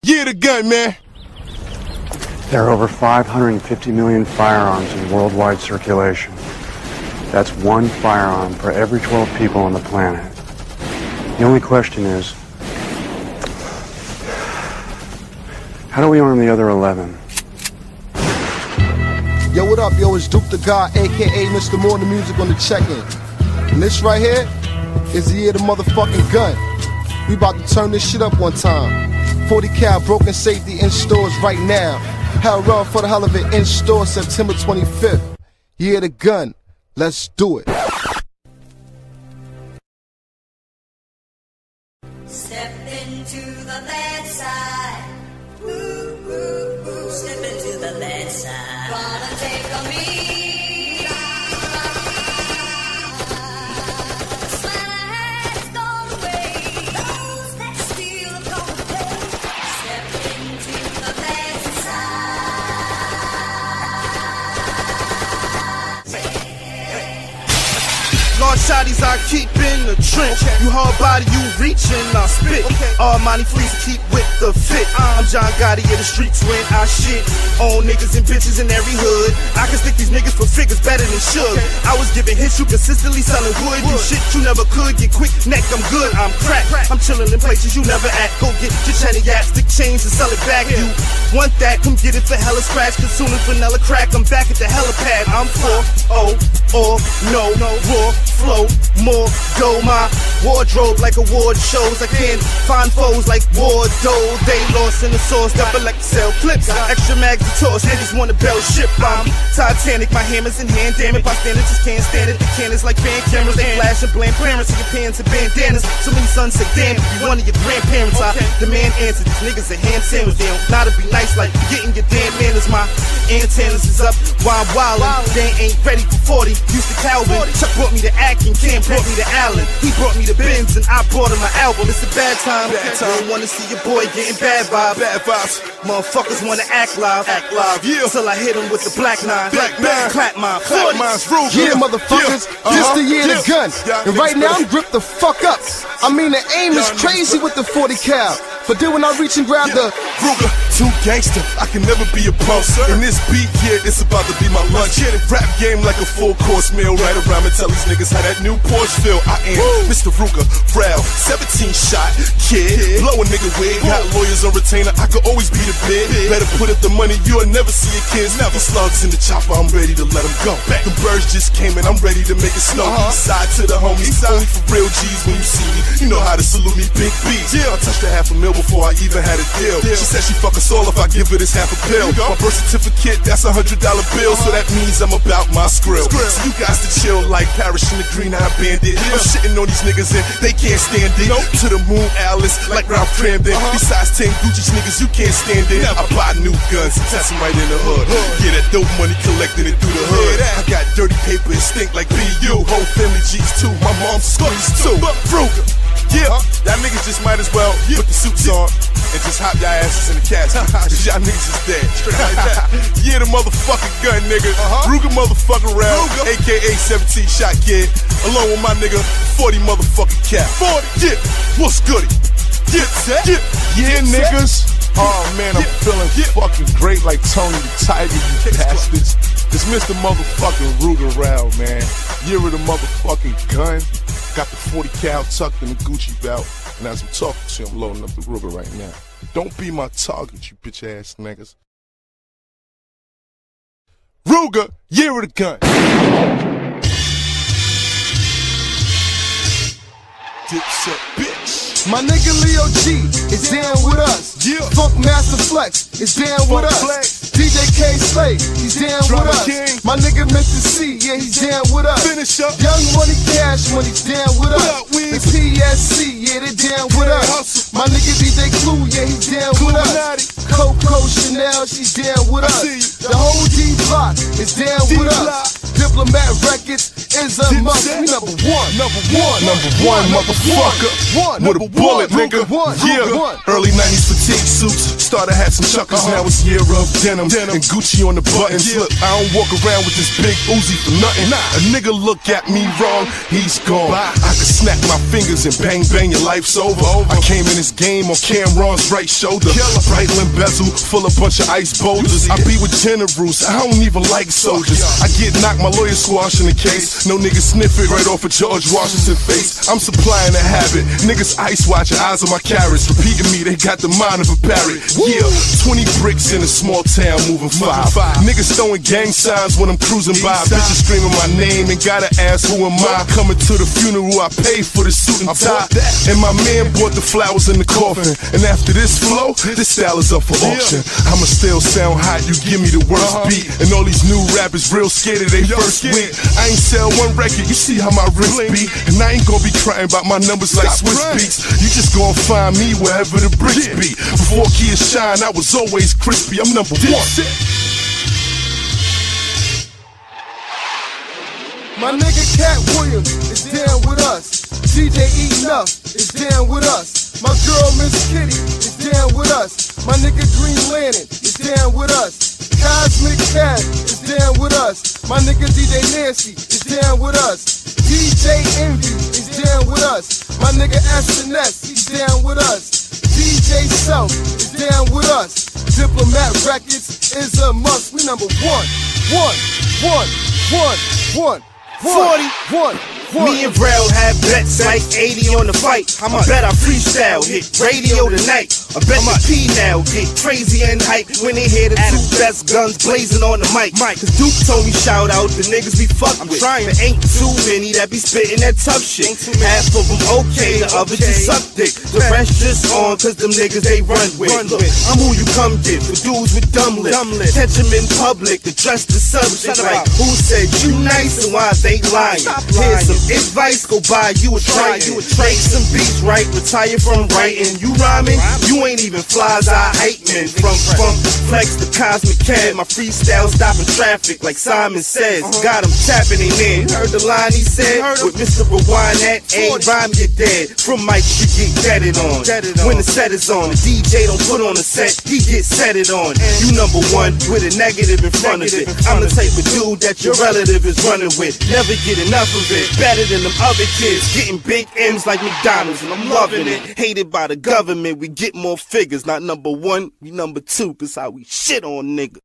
Yeah, the gun, man. There are over 550 million firearms in worldwide circulation. That's one firearm for every 12 people on the planet. The only question is, how do we arm the other 11? Yo, what up, yo? It's Duke the God, a.k.a. Mr. More the Music on the check-in. And this right here is the year of the motherfucking gun. We about to turn this shit up one time. 40 cal broken safety in stores right now. Hell run for the hell of it in store September 25th. Year of the gun. Let's do it. Step into the bad side. Ooh, ooh, ooh. Step into the bad side. Gonna take on me. Slide's gone away. Those that steal are gonna pay. Step into the bad side. Large shotties I keep in the trench. You hard body, you reaching, I spit. Armani fleece keep with the fit. I'm John Gotti in the streets when I shit. Own niggas and bitches in every hood. I can stick these niggas for figures better than should. I was giving hits, you consistently selling wood. You shit you never could, get quick neck, I'm good, I'm crack. I'm chilling in places you never at. Go get your chatty yaps, stick chains and sell it back. You want that, come get it for hella scratch. Cause soon as vanilla crack, I'm back at the helipad. I'm for no, raw flow, more dough. My wardrobe like award shows. I can't find foes like Wardo. They lost in the sauce, never like to sell clips. Extra mags to toss, niggas wanna bell ship. I'm Titanic, my hammer's in hand, damn it. Bystanders just can't stand it. The cannons like fan cameras, they flash and blame parents in your pants and bandanas. So many sons say, damn, if you one of your grandparents, I demand answers. These niggas are hand sandwich, they don't know how to be nice like getting your damn manners. My antennas is up while I'm wildin'. They ain't ready for 40, used to Calvin. Chuck brought me to Atkins, Cam brought me to Allen. He brought me to Benz and I brought him my album. It's a bad time. Don't wanna see your boy getting bad vibes. Motherfuckers wanna act live. Yeah. Till I hit him with the black nine. Clap mine. Yeah, motherfuckers. This the year of the gun. And right now I'm gripped the fuck up. I mean the aim is crazy with the 40 cal. But then when I reach and grab the Ruger, too gangster, I can never be a punk. In this beat, yeah, it's about to be my lunch. Rap game like a full-course meal. Right around and tell these niggas how that new Porsche feel. I am Mr. Ruger, Ralph, 17 shot kid. Blow a nigga wig, got lawyers on retainer. I could always be the bid. Better put up the money, you'll never see your kids. Never slugs in the chopper, I'm ready to let them go. The birds just came and I'm ready to make it snow. Side to the homies, only for real G's when you see me. You know how to salute me, big B's. I touched a $500,000 before I even had a deal. She said she fuck us all if I give her this half a pill. My birth certificate, that's $100 bill. So that means I'm about my skrill. So you guys to chill like Parrish in the Green-Eyed Bandit. I'm shitting on these niggas and they can't stand it. To the moon, Alice, like Ralph Cramden. Besides 10 Gucci niggas, you can't stand it. I buy new guns and test them right in the hood. Yeah, that dope money collecting it through the hood. I got dirty paper and stink like BU. Whole family G's too, my mom's squeeze too. Ruger. Yeah, y'all niggas just might as well put the suits on and just hop y'all asses in the casket. Cause y'all niggas is dead. Yeah, the motherfucking gun, nigga. Ruger motherfucking Ralph, a.k.a. 17 shot kid. Along with my nigga, 40 motherfucking cat. 40, yeah, what's goody? Yeah, niggas. Oh man, I'm feeling fucking great like Tony the Tiger, you bastards. It's Mr. Motherfucking Ruger Ralph, man. Year of the motherfucking gun. Got the 40 cal tucked in the Gucci belt. And as I'm talking to you, I'm loading up the Ruger right now. Don't be my target, you bitch ass niggas. Ruger, year of the gun. Dipset, bitch. my nigga Leo G is down with us. Funk Master Flex is down with us. DJ K Slay, he's down with us. My nigga Mr. C, yeah, he's down with us. Young Money Cash Money's down with us. The PSC, yeah, they down with us. My nigga DJ Clue, yeah, he's down with us. Coco Chanel, she's down with us. The whole D Block is down with us. Diplomat Records, is a must. We number one, motherfucker. With a bullet, nigga. Yeah. Early 90s fatigue suits. Started had some chuckers. Now it's year of denim and Gucci on the buttons. Look, I don't walk around with this big Uzi for nothing. A nigga look at me wrong, he's gone. I could snap my fingers and bang bang, your life's over. I came in this game on Cameron's right shoulder. Breitling bezel, full of bunch of ice boulders. I be with generals, I don't even like soldiers. I get knocked, my lawyer squashing the case. No nigga sniff it right off of George Washington face. I'm supplying a habit. Niggas ice watch your eyes on my carrots. Repeating me, they got the mind of a parrot. Yeah, 20 bricks in a small town, moving 5. Niggas throwing gang signs when I'm cruising by. Bitches screaming my name and gotta ask who am I. Coming to the funeral, I paid for the suit and tie. And my man bought the flowers in the coffin. And after this flow, this style is up for auction. I'ma still sound hot, you give me the worst beat. And all these new rappers real scared of they first week. I ain't sell one record, you see how my wrist be. And I ain't gonna be crying about my numbers like Swiss beats. You just gonna find me wherever the bricks be. Before Kia Shine, I was always crispy. I'm number one. My nigga Cat Williams is down with us. DJ Enough is down with us. My girl Miss Kitty is down with us. My nigga Green Lantern is down with us. Cosmic Cat is down with us. My nigga DJ Nancy is down with us. DJ Envy is down with us. My nigga SNS, he's down with us. DJ Self is down with us. Diplomat Records is a must. We number one. 40. Me and Rel have bets like 80 on the fight. I bet I freestyle, hit radio tonight. I bet my P now get crazy and hype when they hear the two best guns blazing on the mic. Cause Duke told me shout out the niggas be fucked with. But ain't too many that be spitting that tough shit. Half of them okay, the others just suck dick. The rest just on cause them niggas they run with. Look, I'm who you come get for dudes with dumb lips. Catch them in public, address the subject like who said you nice and why they lying. Here's some advice, go buy you a Triton. Make some beats right, retire from writing. You rhyming, you ain't even flies, I hate men. From Funk Flex to Cosmic Cad, my freestyle stopping traffic like Simon Says. Got him tapping in there. Heard the line he said with Mr. Rewind that A rhyme you dead. From Mike you get deaded on. When the set is on, the DJ don't put on the set, he get set it on. You number one with a negative in front of it. I'm the type of dude that your relative is running with. Never get enough of it. Better than them other kids, getting big M's like McDonald's, and I'm loving it. Hated by the government, we get more figures. Not number one, we number two, cause how we shit on niggas.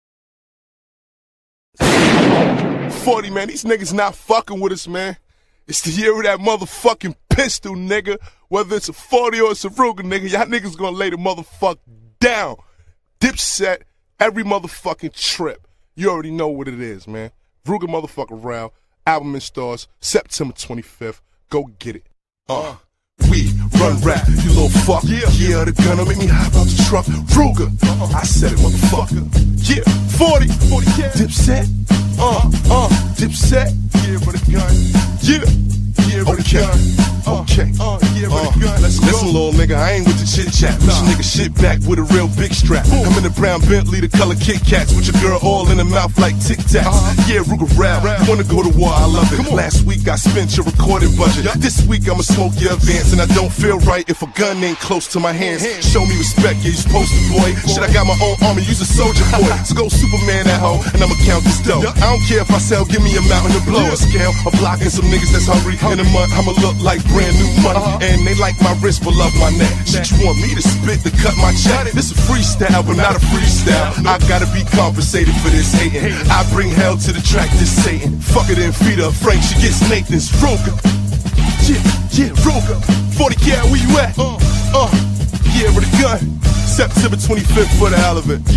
40, man, these niggas not fucking with us, man. It's the year of that motherfucking pistol, nigga. Whether it's a 40 or it's a Ruger, nigga, y'all niggas gonna lay the motherfucker down. Dipset, every motherfucking trip. You already know what it is, man. Ruger motherfucker round. Album in stores, September 25th. Go get it. We run rap, you little fuck. Yeah, the gun'll make me hop out the truck. Ruger, I said it, motherfucker. Yeah, 40 Dipset. Dipset. Yeah, with a gun. Yeah, with a gun. Okay. Listen, little nigga, I ain't with the chit chat. Push a nigga shit back with a real big strap. I'm in the brown Bentley, the color Kit Kats, with your girl all in the mouth like Tic Tacs. Yeah, Ruger rap. You wanna go to war? I love it. Last week I spent your recording budget. This week I'ma smoke your advance, and I don't feel right if a gun ain't close to my hands. Show me respect, yeah, you supposed to, boy. Shit, I got my own army, use a soldier boy. So go Superman that hoe, and I'ma count this dough. I don't care if I sell, give me a mountain to blow a scale. I'm blocking some niggas that's hungry. In a month, I'ma look like brand new money. And they like my wrist but love my neck. Shit, you want me to spit to cut my check? This a freestyle but not a freestyle. I gotta be compensated for this hating. I bring hell to the track, this Satan. Fuck it and feed her Frank, she gets Nathan's Ruger. Yeah, Ruger. 40 cat, where you at? Yeah, with a gun. September 25th for the hell of it.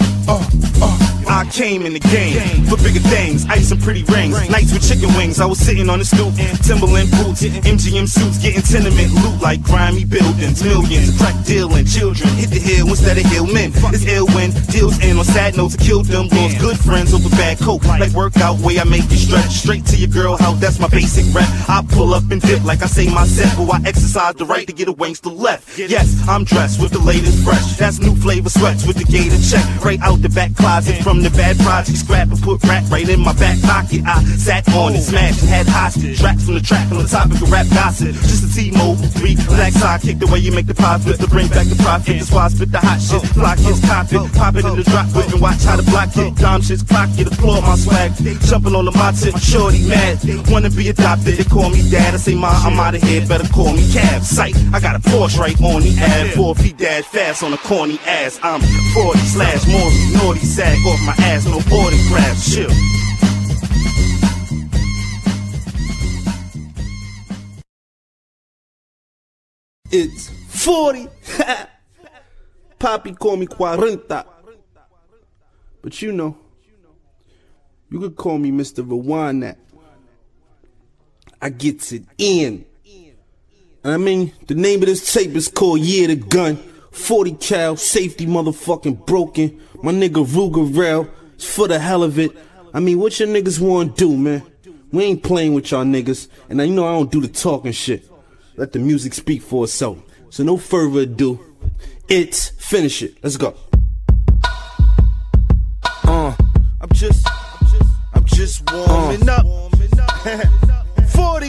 I came in the game for bigger things, ice and pretty rings, nights with chicken wings. I was sitting on the stoop, Timberland boots, MGM suits, getting tenement loot like grimy buildings, millions of crack dealing children. Hit the hill instead of hill men. It's ill when deals in on sad notes to kill them. Lost good friends over bad coke, like workout way I make you stretch. Straight to your girl house, that's my basic rap. I pull up and dip like I say my set, but I exercise the right to get a wings to left. Yes, I'm dressed with the latest fresh. That's new flavor sweats with the gator check. Right out the back closet from from the bad project, scrap and put rap right in my back pocket. I sat on it, smashed and had hostage. Raps from the track on the topic of rap gossip. Just a T-mode, 3 black sidekick, the way you make the profit, to bring back the profit. That's why I spit the hot shit, block hits, cop it, pop it in the drop whip and watch how the block hit. Dime shit's clock it, applaud my swag. Jumping on the my tip, shorty mad. Wanna be adopted, they call me dad. I say, ma, I'm out of here, better call me cab. Sight, I got a Porsche right on the ad. 4 feet dash fast on a corny ass. I'm 40/ more naughty, sag off my ass, no autographs, chill. It's 40. Papi call me 40. But you know, you could call me Mr. Rewind that. I gets it in. And I mean, the name of this tape is called Yeah the Gun. 40 cal, safety motherfucking broken. My nigga Ruger Rail, it's for the hell of it. I mean, what your niggas wanna do, man? We ain't playing with y'all niggas. And you know I don't do the talking shit. Let the music speak for itself. So no further ado, it's finish it. Let's go. I'm just warming up. 40.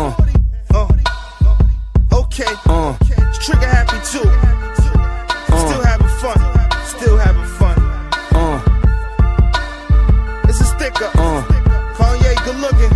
Okay. Trigger happy too. Still having fun. Still having fun. It's a sticker. Kanye, good looking.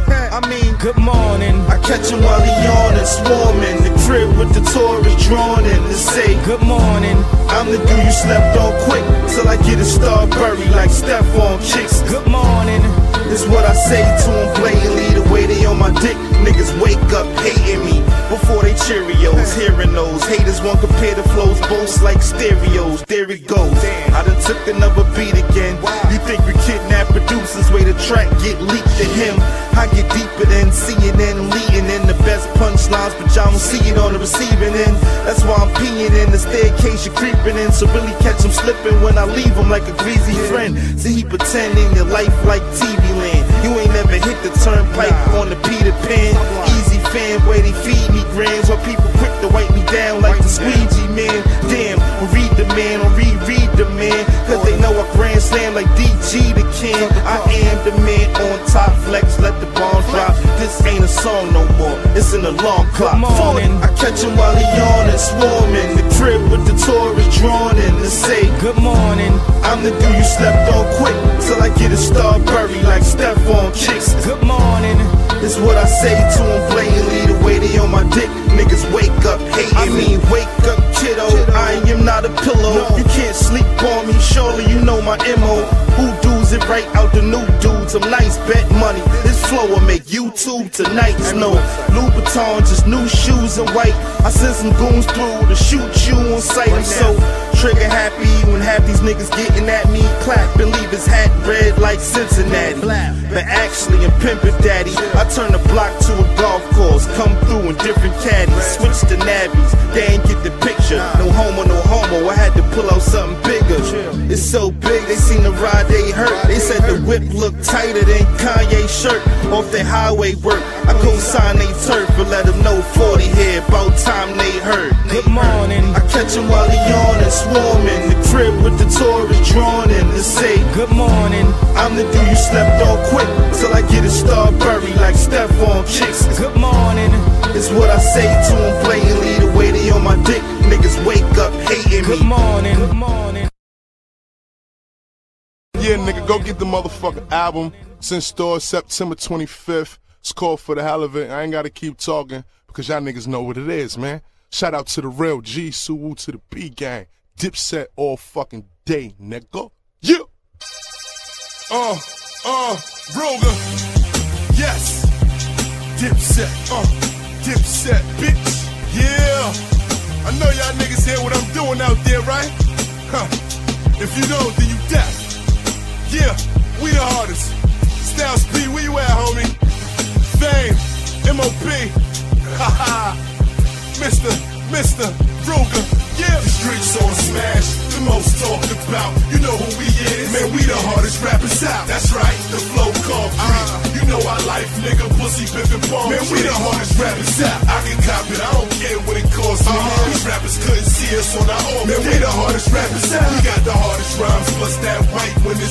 I mean, good morning. I catch him while he yawning, swarming. The crib with the tourist drawn in to say, good morning. I'm the dude you slept on quick till I get a Starburry like Steph on chicks. Good morning. It's what I say to them blatantly, the way they on my dick. Niggas wake up hating me before they Cheerios. Hearing those haters won't compare the flows, both like stereos. There it goes. I done took another beat again. You think we kidnap producers? Way the track get leaked to him. I get deeper than CNN leading in the best punchlines, but y'all don't see it on the receiving end. That's why I'm peeing in the staircase you're creeping in. So really catch him slipping when I leave him like a greasy friend. See, he pretending your life like TV land. You ain't never hit the turnpike on the Peter Pan. Easy fan where they feed me grams, while people quick to wipe me down like the squeegee man. Damn, or read the man or reread the man, cause they know I grand slam like DG the King. I am the man on top, flex, let the bomb drop. This ain't a song no more, it's an alarm clock. I catch him while he yawning, swarming. The crib with the tourist drawn in to say, good morning. I'm the dude you slept on quick till I get a Starburry like Steph on chicks. Good morning. It's what I say to them blatantly, the way they on my dick. Niggas wake up hating me. Wake up, kiddo, I am not a pillow. You can't sleep on me, surely you know my MO. Who does it right out the new dudes? I'm nice, bet money. This flow will make YouTube tonight. No Louboutin, just new shoes and white. I send some goons through to shoot you on sight. I'm so trigger happy when half these niggas getting at me. Clap and leave his hat red like Cincinnati. But actually I'm pimpin' daddy. I turn the block to a golf course. Come through in different caddies. Switch to nabbies. They ain't get the picture. No homo, no homo. I had to pull out something bigger. It's so big they seen the ride they hurt. They said the whip looked tighter than Kanye's shirt. Off their highway work, I co-sign they turf and let them know 40 here. About time they heard. Good morning. I catch him while he yawning, swarming. The crib with the tourist drawn in to say, good morning. I'm the dude you slept on quick till I get a Starburry like Steph on chicks. Good morning. It's what I say to them blatantly, the way they on my dick. Niggas wake up hating me. Good morning. Good morning. Yeah, nigga, go get the motherfucking album. It's in stores September 25th. It's called For the Hell of It. I ain't gotta keep talking because y'all niggas know what it is, man. Shout out to the real G, Suwu to the B gang. Dipset all fucking day, nigga. Yeah. Ruger. Yes. Dipset. Dipset, bitch. Yeah. I know y'all niggas hear what I'm doing out there, right? Huh. If you don't, then you deaf. Yeah, we the hardest. Styles P, where you at, homie? Fame, MOP, haha, Mr. Ruger, yeah. The streets on smash, the most talked about. You know who we is, man, we the hardest rappers out. That's right, the flow concrete. You know our life, nigga, pussy, pimpin' palm. Man, we the hardest rappers out. I can cop it, I don't care what it costs me. These rappers couldn't see us on our own. Man, we the hardest rappers out. We got the hardest rhymes, plus that white when it's a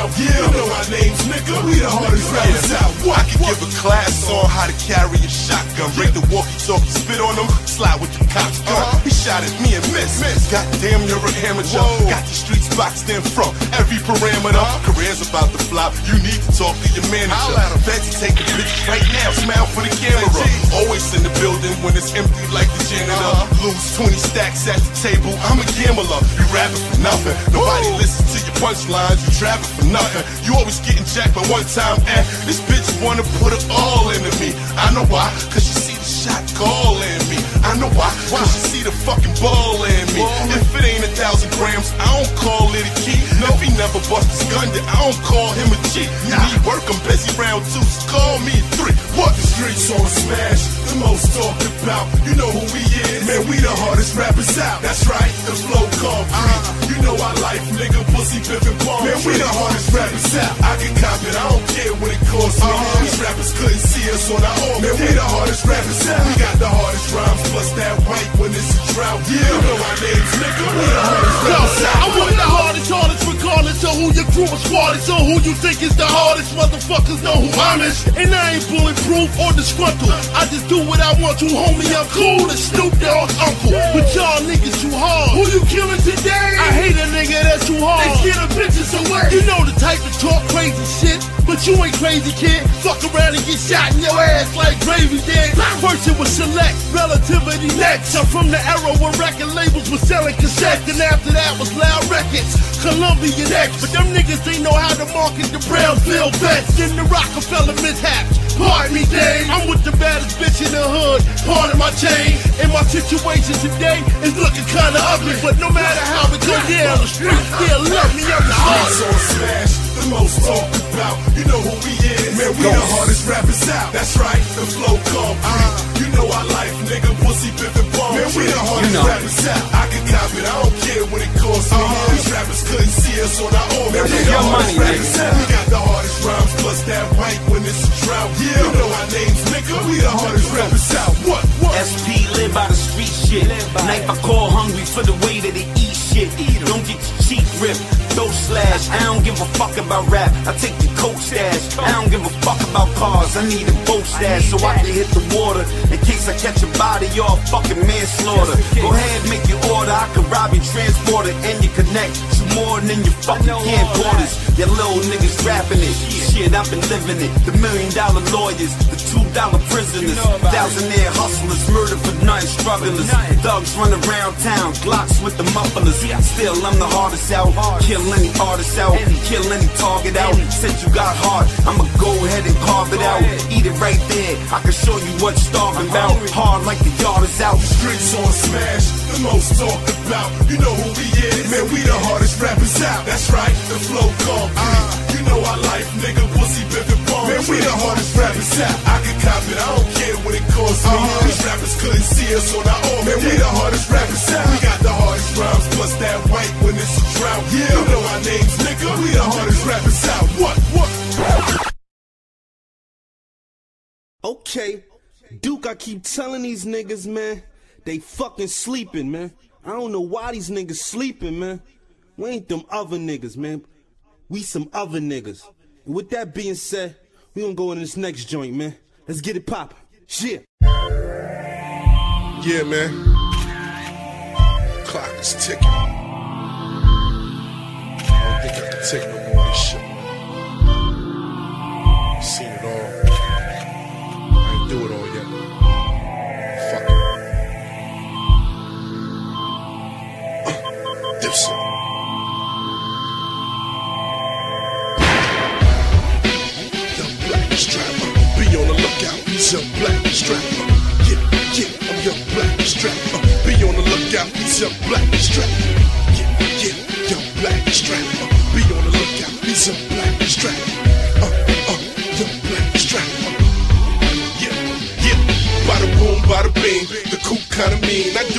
drought. Yeah, you know our names, nigga. We the hardest rappers out. I can give a class on how to carry a shotgun. Break the walkie-talkie, spit on them, slide with the cops gun. He shot at me and missed. Goddamn, you're an amateur. Got the streets boxed in from every parameter. Career's about to flop. You need to talk to your manager. Feds take a bitch right now. Smile for the camera. Always in the building when it's empty like the janitor. Lose 20 stacks at the table. I'm a gambler. You rapping for nothing. Nobody listens to your punchlines. You trapping for nothing. You always getting jacked by one time. And this bitch wanna put it all into me. I know why. Cause you see the shot call in me. I know why. Cause you see the fucking ball in me. If it ain't 1,000 grams, I don't call it a key. If he never bust his gun, then I don't call him a G. You need work, I'm busy round 2, so call me 3. What? The streets on smash, the most talked about. You know who we is. Man, we the hardest rappers out. That's right, the flow concrete. You know our life, nigga, pussy, pimpin' palm. Man, we the hardest rappers out. I can cop it, I don't care what it costs me. These rappers couldn't see us on our own. Man, we the hardest rappers out. We got the hardest rhymes, plus that white when it's a drought. Yeah, you know our names, nigga. We the hardest rappers out. I want the hardest, regardless of who your crew is squatters or who you think is the hardest. Motherfuckers know who I'm is. And I ain't bulletproof or disgruntled. I just do what I want to, homie. I'm cool as Snoop Dogg's uncle. But y'all niggas too hard. Who you killing today? I hate a nigga that's too hard. They scare the bitches away. You know the type to talk crazy shit, but you ain't crazy, kid. Fuck around and get shot in your ass like gravy did. First it was Select, Relativity next. I'm from the era when record labels were selling cassettes, and after that was Loud Records, Columbia next. But them niggas they know how to market the Brownsville vets. Then the Rockefeller mishaps. Pardon me, dame. I'm with the baddest bitch in the hood. Part of my chain. And my situation today is looking kinda ugly. But no matter how it goes down the street, still love me. I'm the hardest. On smash, the most talked about. You know who we is. Man, we the hardest rappers out. That's right, the flow concrete. You know our life, nigga, pussy, pimpin' palm. Man, we the hardest rappers out. I can cop it, I don't care what it costs me. These rappers couldn't see us on our own. Man, we the hardest rappers out. We got the hardest rhymes, plus that white when it's a drought. Yeah, you know our names, nigga. We the hardest rappers out. What? SP live by the street shit. Night I call hungry for the way that they eat shit. Don't get your cheek ripped. Throw slash. I don't give a fuck about rap. I take the coke stash. I don't give a fuck about cars. I need a boat stash so I can hit the water in case I catch a body or a fucking manslaughter. Go ahead, make your order. I can rob your transporter and you connect you more than your fucking camcorders. Your little niggas rapping it. Shit, I've been living it. The $1 million lawyers, the $2 prisoners, thousandaire hustlers, murder for nothing, strugglers. Thugs run around town, Glocks with the mufflers. Still, I'm the hardest out. Kill any artist out, kill any target out. Said you got hard, I'ma go ahead and carve it out. Eat it right there, I can show you what starving about. Hard like the yard is out. Streets on smash, the most talked about. You know who we is. Man, we the hardest rappers out. That's right, the flow concrete. You know our life, nigga, pussy, pimpin' palm. Man, we the hardest rappers out. I can cop it, I don't care what it costs me. These rappers couldn't see us on our own. Man, we the hardest rappers out. We got the hardest rhymes, plus that white when it's a drought. Yeah, you know our names, nigga. We the hardest rappers out. What? Okay, Duke, I keep telling these niggas, man, they fucking sleeping, man. I don't know why these niggas sleeping, man. We ain't them other niggas, man. We some other niggas. And with that being said, we gonna go in this next joint, man. Let's get it poppin'. Shit. Yeah, man. Clock is ticking. I don't think I can take no more of this shit. Seen it all. I ain't do it all yet. Fuck it. Dipset. Young black strapper, be on the lookout. He's young black strapper. Yeah, I'm young black strapper. Be on the lookout. He's young black strapper. Yeah, young black strapper. Be on the lookout. He's young black strapper. Young black strapper. Yeah. Bada boom, bada bing. The coupe kinda mean. I do the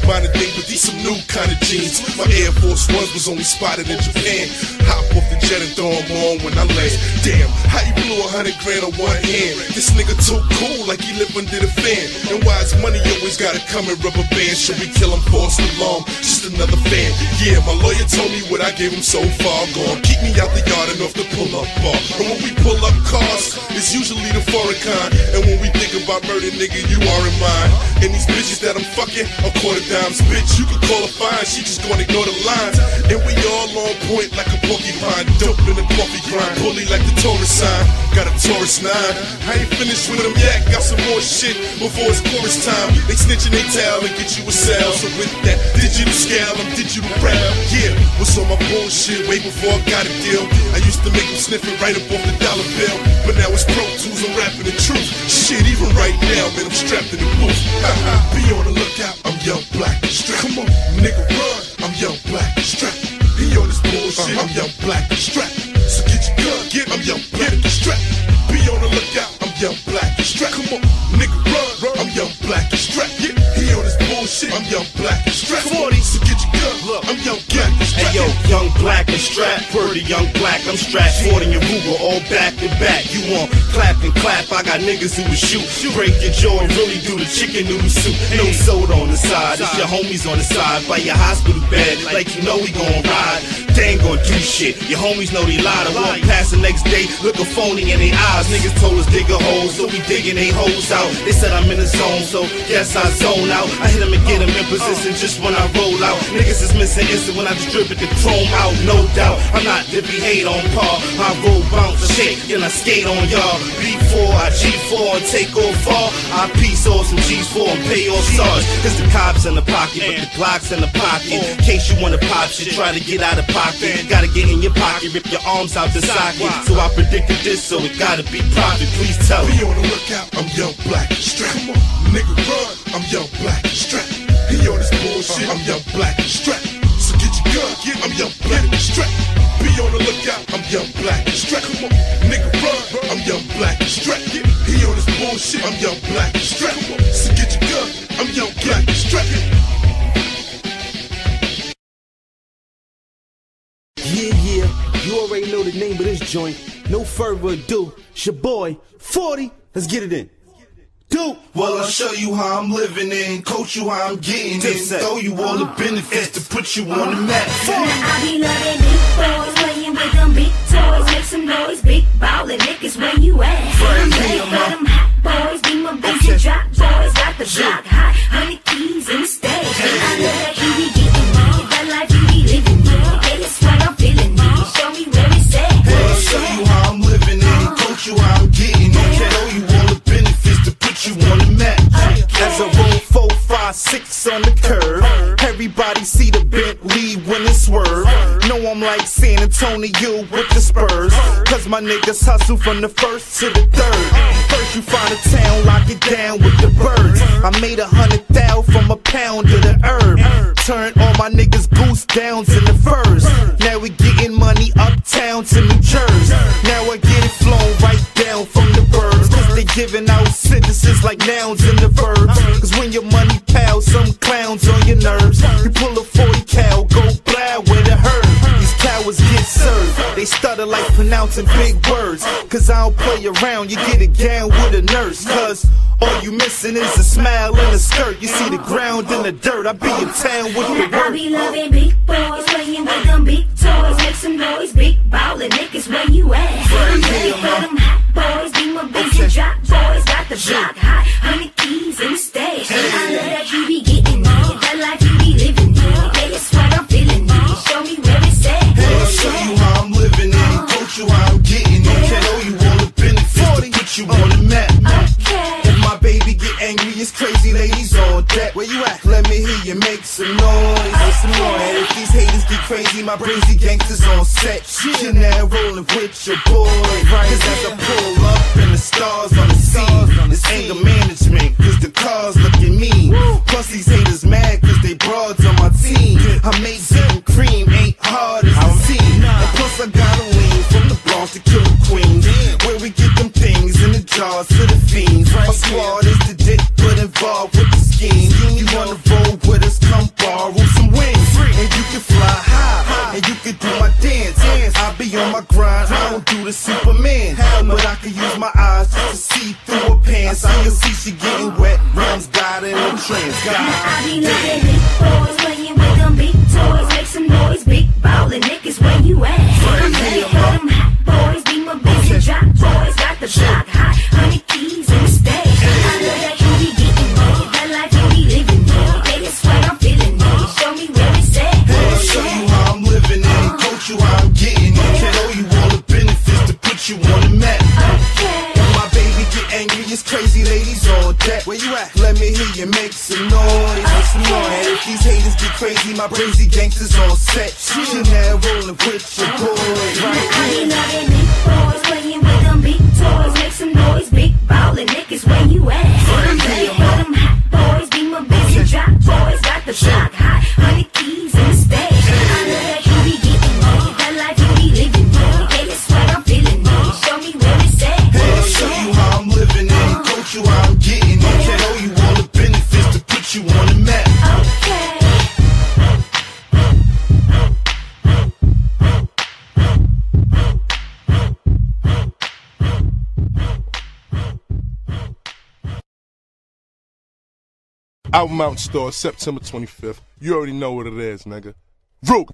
minor thing, but these some new kind of jeans. My Air Force Ones was only spotted in Japan. Hop off the jet and throw them on when I land. Damn, how you blew 100 grand on one hand? This nigga too cool, like he live under the fan. And why his money always gotta come in rubber bands? Should we kill him, false alarm? Just another fan. Yeah, my lawyer told me what I gave him so far gone. Keep me out the yard and off the pull-up bar. And when we pull up cars, it's usually the foreign kind. And when we think about murder, nigga, you are in mine. And these bitches that I'm fucking are quarter dimes, bitch. You can call her fine, she just gonna ignore the lines. And we all on point like a porcupine. Dope in a coffee grind, bully like the Taurus sign. Got a Taurus 9. I ain't finished with them yet, got some more shit before it's chorus time. They snitching they tail and get you a cell. So with that digital scale, I'm digital rap. Yeah, what's on my bullshit way before I got a deal. I used to make them sniff it right up off the dollar bill. But now it's Pro Tools, I'm rapping the truth. Shit, even right now, man, I'm strapped in the booth. Be on the lookout, I'm young, black, and strapped. Come on, nigga, run, I'm young, black, and strapped. He on this bullshit, I'm young, black, and strapped. So get your gun, I'm young, black, and strapped. Be on the lookout, I'm young, black, and strapped. Come on, nigga, run, I'm young, black, and strapped. Yeah, he on this bullshit, I'm young, black, and strapped. 40, so get your gun, look, I'm young, black, and strapped. Hey yo, young, black, and strapped. Pretty young, black, I'm strapped. 40 and Ruger, all back to back. You want clap and clap, I got niggas who will shoot. Break your jaw and really do the chicken noodle soup. No soda on the side, it's your homies on the side. By your hospital bed, like you know we gon' ride. They ain't gon' do shit, your homies know they lied. I walk past the next day, lookin' phony in their eyes. Niggas told us dig a hole, so we digging they holes out. They said I'm in the zone, so yes I zone out. I hit them and get them in position just when I roll out. Niggas is missing instant when I distribute the chrome out. No doubt, I'm not Dippy hate on par. I roll, bounce, shake, and I skate on y'all. B4, I G4 and take off far. I piece off some G4 and pay off SARS. Cause the cops in the pocket, but the Glock's in the pocket. In case you wanna pop shit, try to get out of pocket. Gotta get in your pocket, rip your arms out the socket. So I predicted this, so it gotta be profit. Please tell me. Be on the lookout, I'm young, black, and strapped. Come on, nigga, run, I'm young, black, and strapped. He on this bullshit, I'm young, black, and strapped. So get your gun, I'm young, black, and strapped. Be on the lookout, I'm young, black, and strapped. Come on, nigga, run, I'm young, black, and strapped. He on this bullshit, I'm young, black, and strapped. So get your gun, I'm young, black, and strapped. Yeah, you already know the name of this joint. No further ado, it's your boy, 40, let's get it in. Dude. Well, I'll show you how I'm living in, coach you how I'm getting in, throw you all the benefits to put you on the map. Now I be loving big boys, playing with them big toys, make some noise, big ballin' niggas, where you at? I'm ready for them hot boys, be my busy drop boys, got the block hot, 100 keys in the stage. I know that you be getting me, that life you be living me, hey, that's what I'm feeling me, show me where it's at. Well, I'll show you how I'm living in, coach you how I'm getting in, throw you all the benefits to put you on the map. As I roll 4, 5, 6 on the curve, everybody see the Bentley when it swerve. Know I'm like San Antonio with the Spurs, cause my niggas hustle from the first to the third. First you find a town, lock it down with the birds. I made 100,000 from a pound of the herb. Turn all my niggas goose downs in the furs. Now we getting money uptown to New Jersey. Now I get it flown right down from the birds, cause they giving out sentences like nouns in the verbs. Cause when your money pals, some clowns on your nerves. You pull a 40 cal, go blow with a herd. These cowards get served, they stutter like pronouncing big words. Cause I don't play around, you get it down with a nurse. Cause all you missing is a smile and a skirt. You see the ground in the dirt, I be in town with the Now I work. be loving big boys, playing with them big toys, make some noise, big ballin' niggas, where you at? I'm ready for them hot boys, be my busy drop boys, got the block hot, 100 keys in the stage. I know that you be getting me, that life you be living me, hey, that's what I'm feeling me, show me where it's at. Well, I'll show you how I'm living in, coach you how I'm getting in, throw you all the benefits to put you on the map. Okay. If my baby get angry, it's crazy ladies on deck. Where you at? Let me hear you make some noise. Make some noise. And if these haters get crazy, my brazy gangsters on set. You're now rolling with your boy. Cause as I pull up and the stars on the scene, it's anger management, cause the cars looking mean. Plus these haters mad cause they broads on my team. I make getting cream ain't hard as it seems. And plus I got a lean from the Bronx to kill the queens, where we get them things in the jars to the fiends. My squad is the dick, but involved with the scheme. You wanna roll with us, come on my grind. I don't do the Superman, but I can use my eyes just to see through her pants. I can see she getting wet. Rims got in a trance. I be looking big boys, playing with them big toys. Make some noise, big ballin' niggas, where you at? I'm ready for them hot boys, be my busy drop boys. Got the block hot, 100 keys in the stage. I know that you be getting money, that life you be living. They just swear I'm feeling it. Show me where it's at. I'll show you how I'm living it, coach you how I'm getting it. Show you all the benefits to put you on the map. When my baby get angry, it's crazy ladies all that. Where you at? Let me hear you make some noise. And if these haters get crazy, my crazy gangsters all set. She now rolling with your boys, I right? be loving big boys, playing with them big toys. Make some noise, big ballin' niggas, where you at? I'm ready for them hot boys, be my busy drop boys. Got the block hot, 100 keys in the stage. I know that you be getting money, that life you be living. They just swear I'm feeling it. Show me where it's at. I'll show you how I'm living it, coach you how I'm getting it. Show you all the benefits to put you on the map. Album out in store September 25th. You already know what it is, nigga. Ruger.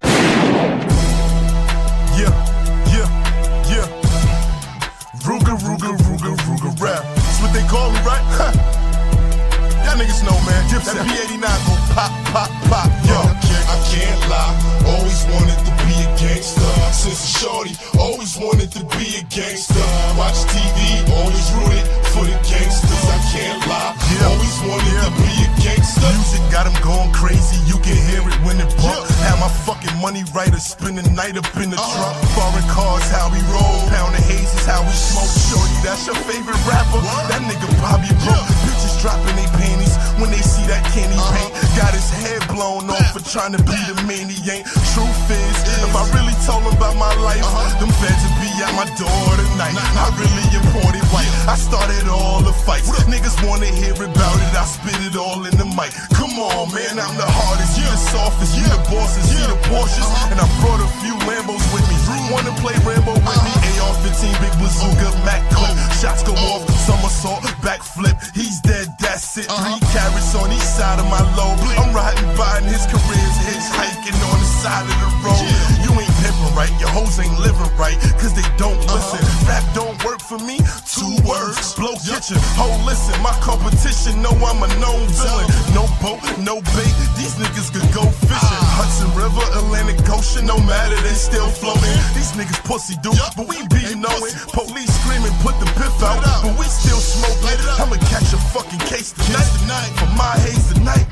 Yeah, yeah, yeah. Ruger, Ruger, Ruger, Ruger rap. That's what they call me, right? Y'all niggas know, man. That P89 gon' pop, pop, pop. Yo, I can't lie. Always wanted to be a gangster. Since a shorty, always wanted to be a gangster. Watch TV, always rooted for the gangsters. I can't lie. Always wanted to be a gangster. Music got them going crazy. You can hear it when it bump. Have my fucking money writer spend the night up in the trunk. Foreign cars, how we roll. Pound of haze is how we smoke. Shorty, that's your favorite rapper. That nigga Bobby broke. Bitches dropping they panties when they see that candy paint. Got his head blown off for trying to be the man he ain't. Truth is, if I really told him about my life, them feds would be at my door tonight. I really imported white. I started all the fights. Niggas wanna hear about it. I spit it all in the mic. Come on, man, I'm the hardest. You the softest, you the bosses, you the Porsches. And I brought a few Lambos with me. Wanna play Rambo with me? AR-15, big bazooka, Mac clip. Shots go off, somersault, backflip. He's dead, that's it. 3 carats on each side of my load. I'm riding by and his career's hitchhiking on the side of the road. You ain't pimping right, your hoes ain't living right, cause they don't listen. Rap don't work for me, 2 words. Blow kitchen, ho listen, my competition know I'm a known villain. No boat, no bait, these niggas could go fishing. Hudson River, Atlantic Ocean, no matter, they still floating. These niggas pussy do, but we be knowing. Police screaming, put the piff out, but we still smoking. I'ma catch a fucking case tonight, for my haze tonight.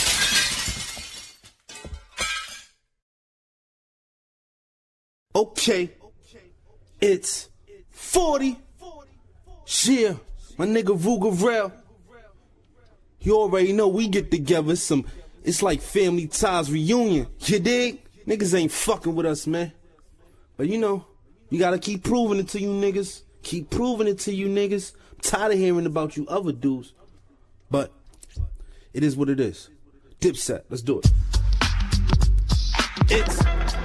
Okay, it's 40. Yeah, my nigga Ruger Rel. You already know we get together. It's like family ties reunion. You dig? Niggas ain't fucking with us, man. But you know, you gotta keep proving it to you niggas. Keep proving it to you niggas. I'm tired of hearing about you other dudes. But it is what it is. Dipset, let's do it. It's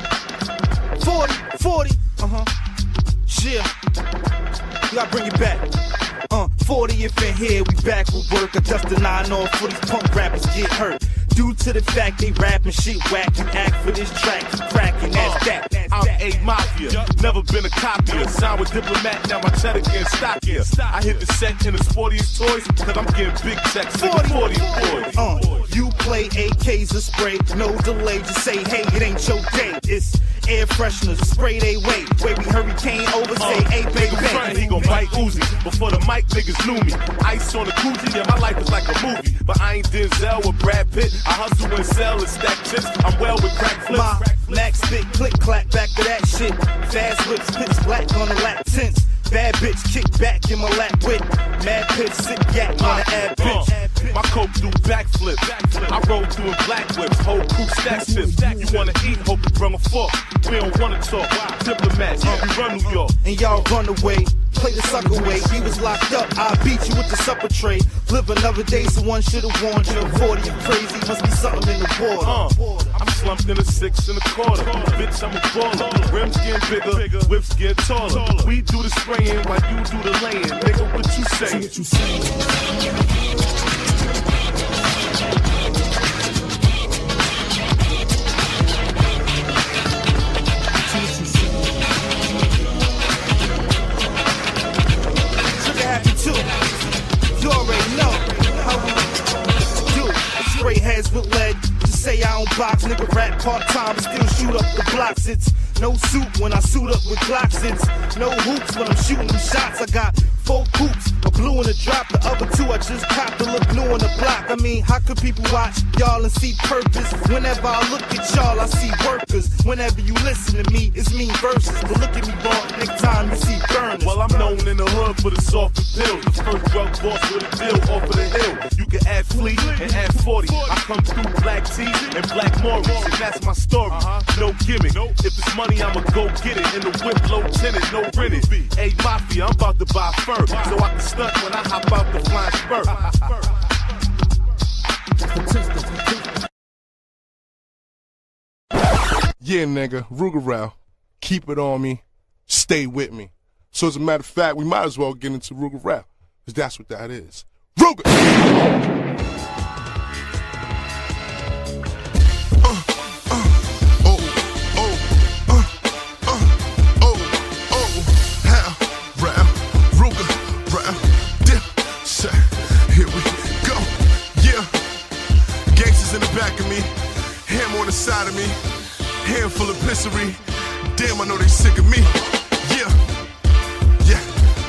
40, yeah. You gotta bring it back. 40th in here, we back with work. I dust the 9 off for these punk rappers get hurt. Due to the fact they rapping shit whack and act for this track, cracking, that's that. I'm A Mafia, never been a copier. Signed with Diplomat, now my cheddar getting stockier. I hit the set in the sportiest toys, cause I'm getting big checks. 40 boys. You play AKs or spray, no delay, just say hey, it ain't your day. It's air fresheners, spray they way. Way we hurricane over, say hey baby. He gon' bite Uzi. Before the mic niggas knew me. Ice on the coochie, yeah, my life is like a movie. But I ain't Denzel with Brad Pitt. I hustle and sell and stack chips. I'm well with crack flips. My Max spit, click, clack, back to that shit. Fast whips, pitch black on the lap tints. Bad bitch kick back in my lap with mad pitch, sit yak on the ab bitch. My coke do backflip. I roll through in black whips, whole crew stack chips. You wanna eat, hope you bring a fork. We don't wanna talk. Diplomats, we run New York. And y'all run away, play the sucker way. We was locked up, I beat you with the supper tray. Live another day, so one should've warned you. 40 and crazy, must be something in the water. I'm slumped in a 6 1/4. Bitch, I'm a baller. Rims getting bigger, whips getting taller. We do the spraying while you do the laying. Nigga, what you say? You already know how we do. Spray heads with lead. Just say I don't box, nigga. Rap part-time and still shoot up the blocks. It's no suit when I suit up with Glocks. It's no hoops when I'm shooting them shots. I got 4 hoops, a blue and a drop. The other 2 I just copped to look new on the block. I mean, how could people watch y'all and see purpose? Whenever I look at y'all, I see workers. Whenever you listen to me, it's mean verses. But look at me wrong, next time you see burners. Well, I'm known in the hood for the soft and pill. The first drug boss with a deal off of the hill. You can add Fleet and add 40. I come through black tea and black Morris, and that's my story. No gimmick. If it's money, I'ma go get it. In the whip, lieutenant, no rented. Hey, Mafia, I'm about to buy fur, so I can stunt when I hop out the flying spur. Yeah, nigga, Ruger Rao, keep it on me, stay with me. So as a matter of fact, we might as well get into Ruger Rao, because that's what that is. Ruger! Side of me, handful of pissery. Damn, I know they sick of me. Yeah, yeah.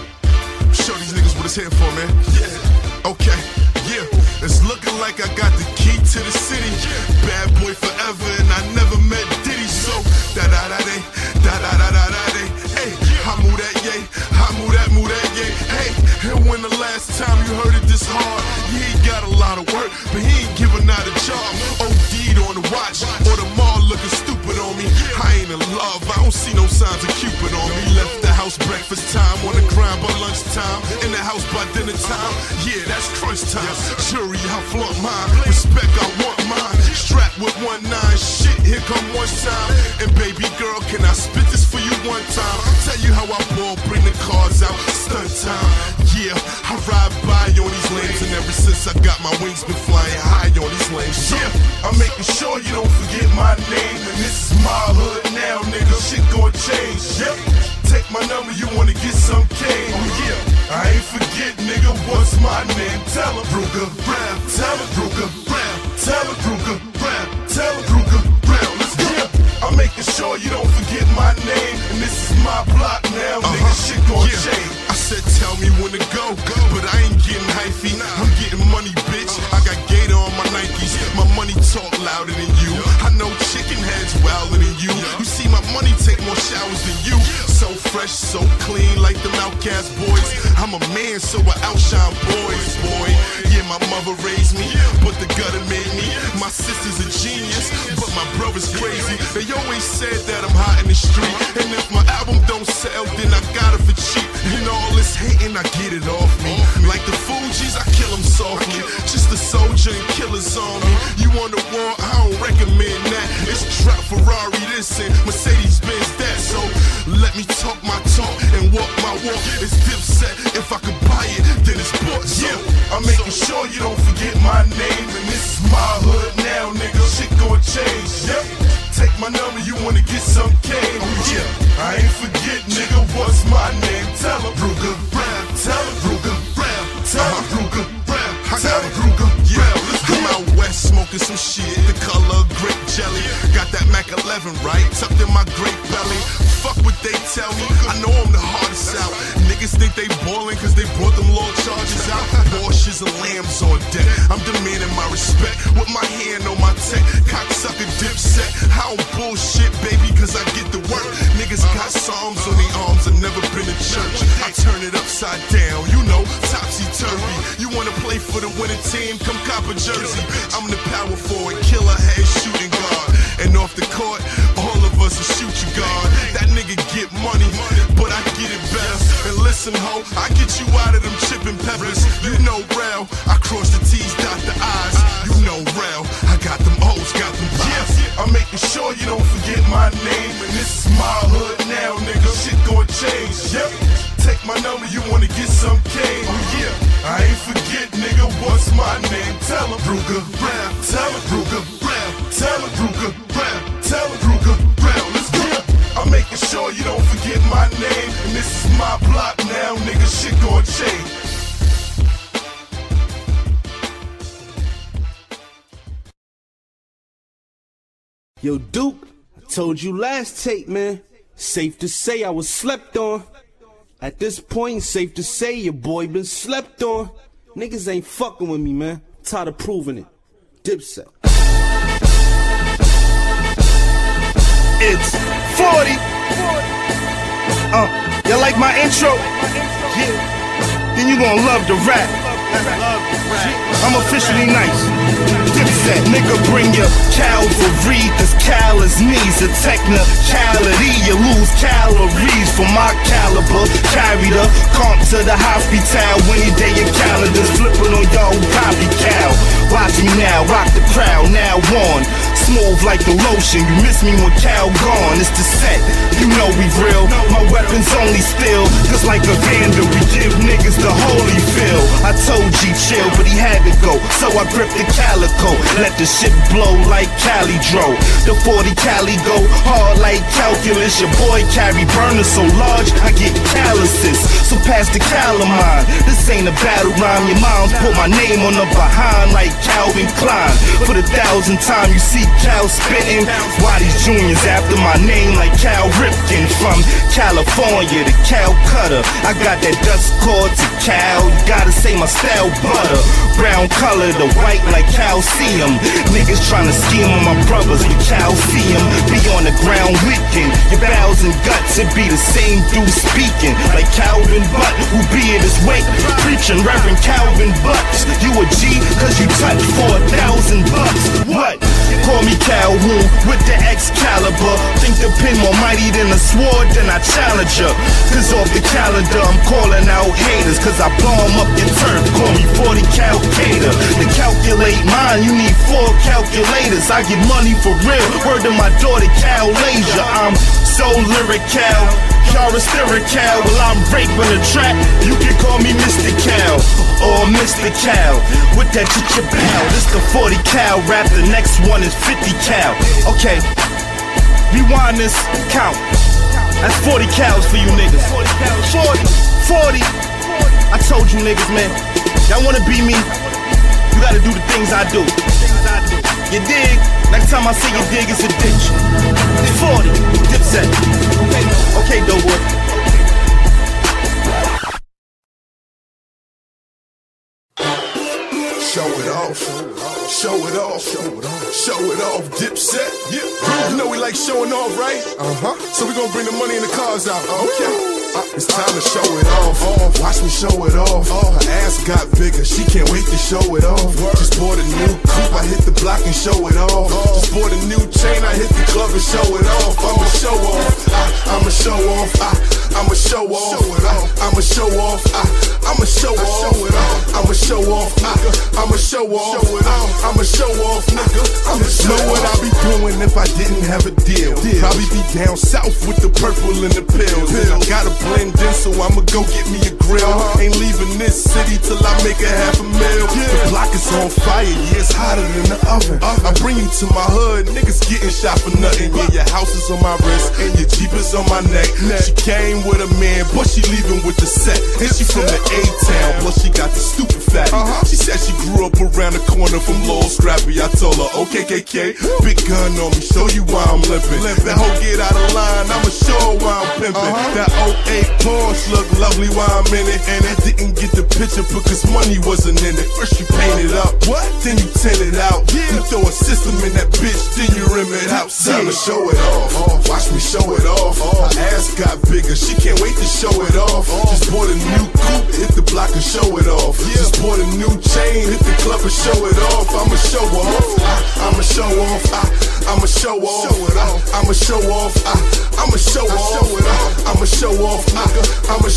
Show these niggas what it's here for, man. Yeah, okay, yeah. It's looking like I got the key to the city. Bad boy forever, and I never met Diddy. So da da da day, da da da da da day. Hey, I move that yay, I move that yay. Hey, and when the last time you heard it this hard? He ain't got a lot of work, but he ain't giving out a job. OD'd on the watch, or the mall looking stupid on me. I ain't in love, I don't see no signs of Cupid on me. Left the house breakfast time, on the grind by lunchtime. In the house by dinner time, yeah, that's crunch time. Jury, I flaunt mine, respect, I want mine. Strapped with 1-9, shit, here come one time. And baby girl, can I spit this for you one time? Tell you how I ball, bring the cars out, stunt time. Yeah, I ride by on these lanes, and ever since I got my wings, been flying high on these lanes. Yeah, I'm making sure you don't forget my name, and this is my hood now, nigga. Shit gon' change. Yep, take my number, you wanna get some cane? Oh yeah, I ain't forget, nigga. What's my name? Tell him, Ruger Rao. Tell him, Ruger Rao. Tell him, Ruger Rao. Tell him, Ruger Rao. Let's go. I'm making sure you don't forget my name, and this is my block now, nigga. Shit gon' change. I said, tell me when to go, but I ain't getting hyphy. I'm getting money, bitch. I got Gator on my Nikes. My money talk louder than you. I know chicken heads wilder than you. You see, my money take more showers than you. So fresh, so clean, like them Outcast boys. I'm a man, so I outshine boys, boy. Yeah, my mother raised me, but the gutter made me. My sister's a genius, but my brother's crazy. They always said that I'm hot in the street, and if my album don't sell, then I got it for cheap. And all this hating, I get it off me. Like the Fugees, I kill them softly. Just a soldier and killers on me. You on the war, I don't recommend that. It's trap Ferrari this and Mercedes-Benz that. So let me talk my talk and walk my walk. It's Dipset, if I could buy it, then it's bought. Yeah, I'm making sure you don't forget my name, and this is my hood now, nigga. Shit gon' change. Yep, take my number, you wanna get some cane? Oh yeah, I ain't forget, nigga. What's my name? Tell him, Ruger Rao. Tell him, Ruger Rao. Tell him, Ruger Rao. Tell him, Ruger Rao. I'm out west smoking some shit, the color of grape jelly. Got that Mac 11 right, tucked in my grape belly. Fuck what they tell me, I know I'm the hardest out. Niggas think they ballin' cause they brought them law charges out. Porsches and lambs on deck, I'm demanding my respect with my hand on my tech. Cocksucker Dipset, I don't bullshit, baby, cause I get the work. Niggas got psalms on their arms, I've never been to church. I turn it upside down, you know, topsy-turvy. You wanna play for the winning team, come cop a jersey. I'm the power forward, killer head shooting guard. And off the court, all of us will shoot you guard. That nigga get money, but I get it better. And listen, ho, I get you out of them chipping peppers. You know Rao, I cross the T's, dot the I's. You know Rao, I got them O's, got them pies. I'm making change. Yep. Take my number, you wanna get some cane. Oh yeah, I ain't forget, nigga, what's my name? Tell him, Ruger Brown. Tell him, Ruger Brown. Tell him, Ruger Brown. Tell him, Ruger Brown. Let's go. I'm making sure you don't forget my name. And this is my block now, nigga, shit gon' change. Yo, Duke, I told you last tape, man. Safe to say I was slept on. At this point, safe to say your boy been slept on. Niggas ain't fucking with me, man. Tired of proving it. Dipset. It's 40. You like my intro? Yeah. Then you gon' love the rap. I'm officially nice. Dipset, nigga, bring your cavalry. This cal is knees, a technicality. You lose calories from my caliber. Carry the comp to the hospital. Any day your calendars flipping on y'all who copy cow. Watch me now, rock the crowd, now on. Smooth like the lotion, you miss me when Cal gone. It's the set, you know we real. My weapons only still, cause like a vandal, we give niggas the holy feel. I told G chill, but he had to go, so I gripped the calico. Let the shit blow like Cali Dro. The 40 Cali go hard like calculus. Your boy carry burners so large, I get calluses. So pass the calamine, this ain't a battle rhyme. Your moms put my name on the behind like Calvin Klein. For the 1,000th time you see Cal spittin', why these juniors after my name like Cal Ripken? From California to Calcutta, I got that dust cord to Cal. You gotta say my style butter. Brown color, the white like calcium. Niggas tryna scheme on my brothers with calcium. Be on the ground weekend, your bowels and guts, it be the same dude speaking. Like Calvin Butt, who be it his weight, preaching Reverend Calvin Butts. You a G, cause you touched for $1,000. What? Call me Calhoun with the Excalibur. Think the pen more mighty than a sword, then I challenge her. Cause off the calendar I'm calling out haters, cause I blow them up your turf. Call me 40 Calcator. To calculate mine, you need 4 calculators. I get money for real, word to my daughter Cal Lasia. I'm so lyrical, Cal, well I'm raping the track. You can call me Mr. Cal or Mr. Cal. With that ch-ch-pow, this the 40 Cal rap, the next one is 50 Cal. Okay, rewind this, count. That's 40 Cals for you niggas. 40. I told you niggas, man, y'all wanna be me, you gotta do the things I do. You dig? Next time I say you dig, it's a ditch. It's 40, Dipset. Okay, Doughboy. Show it off, show it off, show it off, Dipset. Yeah, you know we like showing off, right? So we gonna bring the money and the cars out. Okay. It's time to show it off. Watch me show it off. Her ass got bigger, she can't wait to show it off. Just bought a new coupe, I hit the block and show it off. Just bought a new chain, I hit the club and show it off. I'ma show off. I'ma show off. I'ma show off. I'ma show off. I'ma show off. I'ma show off. I'ma show off. I'ma show off, nigga. I'ma show what I be doing if I didn't have a deal. Probably be down south with the purple and the pills. And I gotta blend in, so I'ma go get me a grill. Ain't leaving this city till I make a $500,000. The block is on fire, yeah, it's hotter than the oven. I bring you to my hood, niggas getting shot for nothing. Yeah, your house is on my wrist and your Jeep is on my neck. She came with a man, but she leaving with the set. And she from the A-town, plus she got the stupid fatty. She said she grew up around the corner from Lil Scrappy. I told her, okay, KK, big gun on me, show you why I'm limping. That hoe get out of line, I'ma show her why I'm pimping. That 08 Porsche look lovely while I'm in it. And I didn't get the picture because money wasn't in it. First you paint it up, then you tint it out. You throw a system in that bitch, then you rim it out. Time to show it off, watch me show it off. Her ass got bigger, she can't wait to show it off. Just bought a new coupe, hit the block and show it off. Just bought a new chain, hit the club and show it off. I'ma show off, I'ma show off, I'ma show off, I'ma show off, I'ma show off, I'ma show off, I'ma show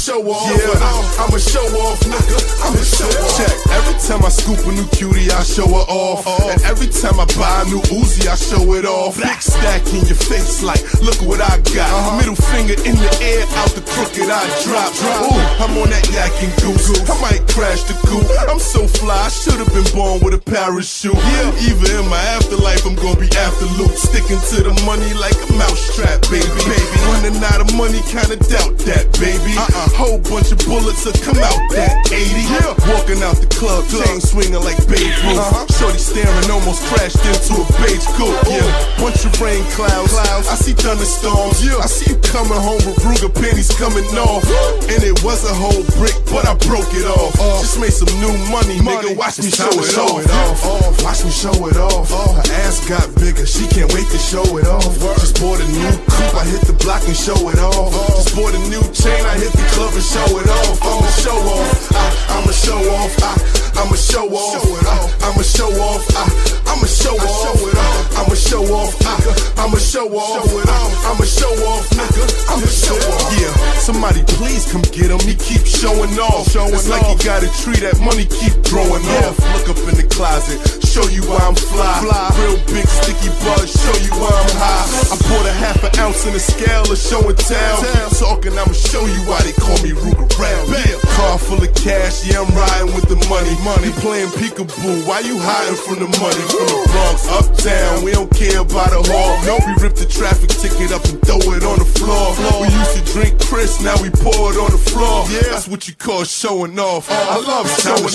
show off. Yeah, I'm a show off, nigga. I'm a show off. Check. Every time I scoop a new cutie, I show her off. And every time I buy a new Uzi, I show it off. Big stack in your face, like, look what I got. Middle finger in the air, out the crooked I drop. Ooh, I'm on that yak and goose. I might crash the coupe. I'm so fly, I should've been born with a parachute. Yeah, even in my afterlife, I'm gonna be after loot. Sticking to the money like a mousetrap, baby. Running out of money, kinda doubt that, baby. Whole bunch of bullets will come out that 80. Walking out the club, chain swinging like Babe Ruth. Shorty staring, almost crashed into a beige coupe. Yeah, bunch of rain clouds. I see thunderstorms. I see you coming home with Ruger panties coming off. And it was a whole brick, but I broke it off. Just made some new money, nigga. Watch me show it off. Watch me show it off. Her ass got bigger, she can't wait to show it off. Just bought a new coupe, I hit the block and show it off. Just bought a new chain, I hit the club and show it off. I'ma show off. I'ma show off. I'ma show off. I'ma show off. I'ma show off. I'ma show off. I'ma show off. I'ma show off, nigga. I'ma show off. Yeah, somebody please come get him. He keeps showing off. It's like he got a tree that money keep growing off. Look up in the closet, show you why I'm fly. Real big sticky buzz, show you why I'm high. I poured a half an ounce in a scale of show and tell. Talking, I'ma show you why they call me Ruger Rap. Car full of cash, yeah, I'm riding with the money. You playing peekaboo, why you hiding from the money? From the Bronx, uptown, we don't care about a hall. No, we rip the traffic ticket up and throw it on the floor. We used to drink Chris, now we pour it on the floor. That's what you call showing off. I love showing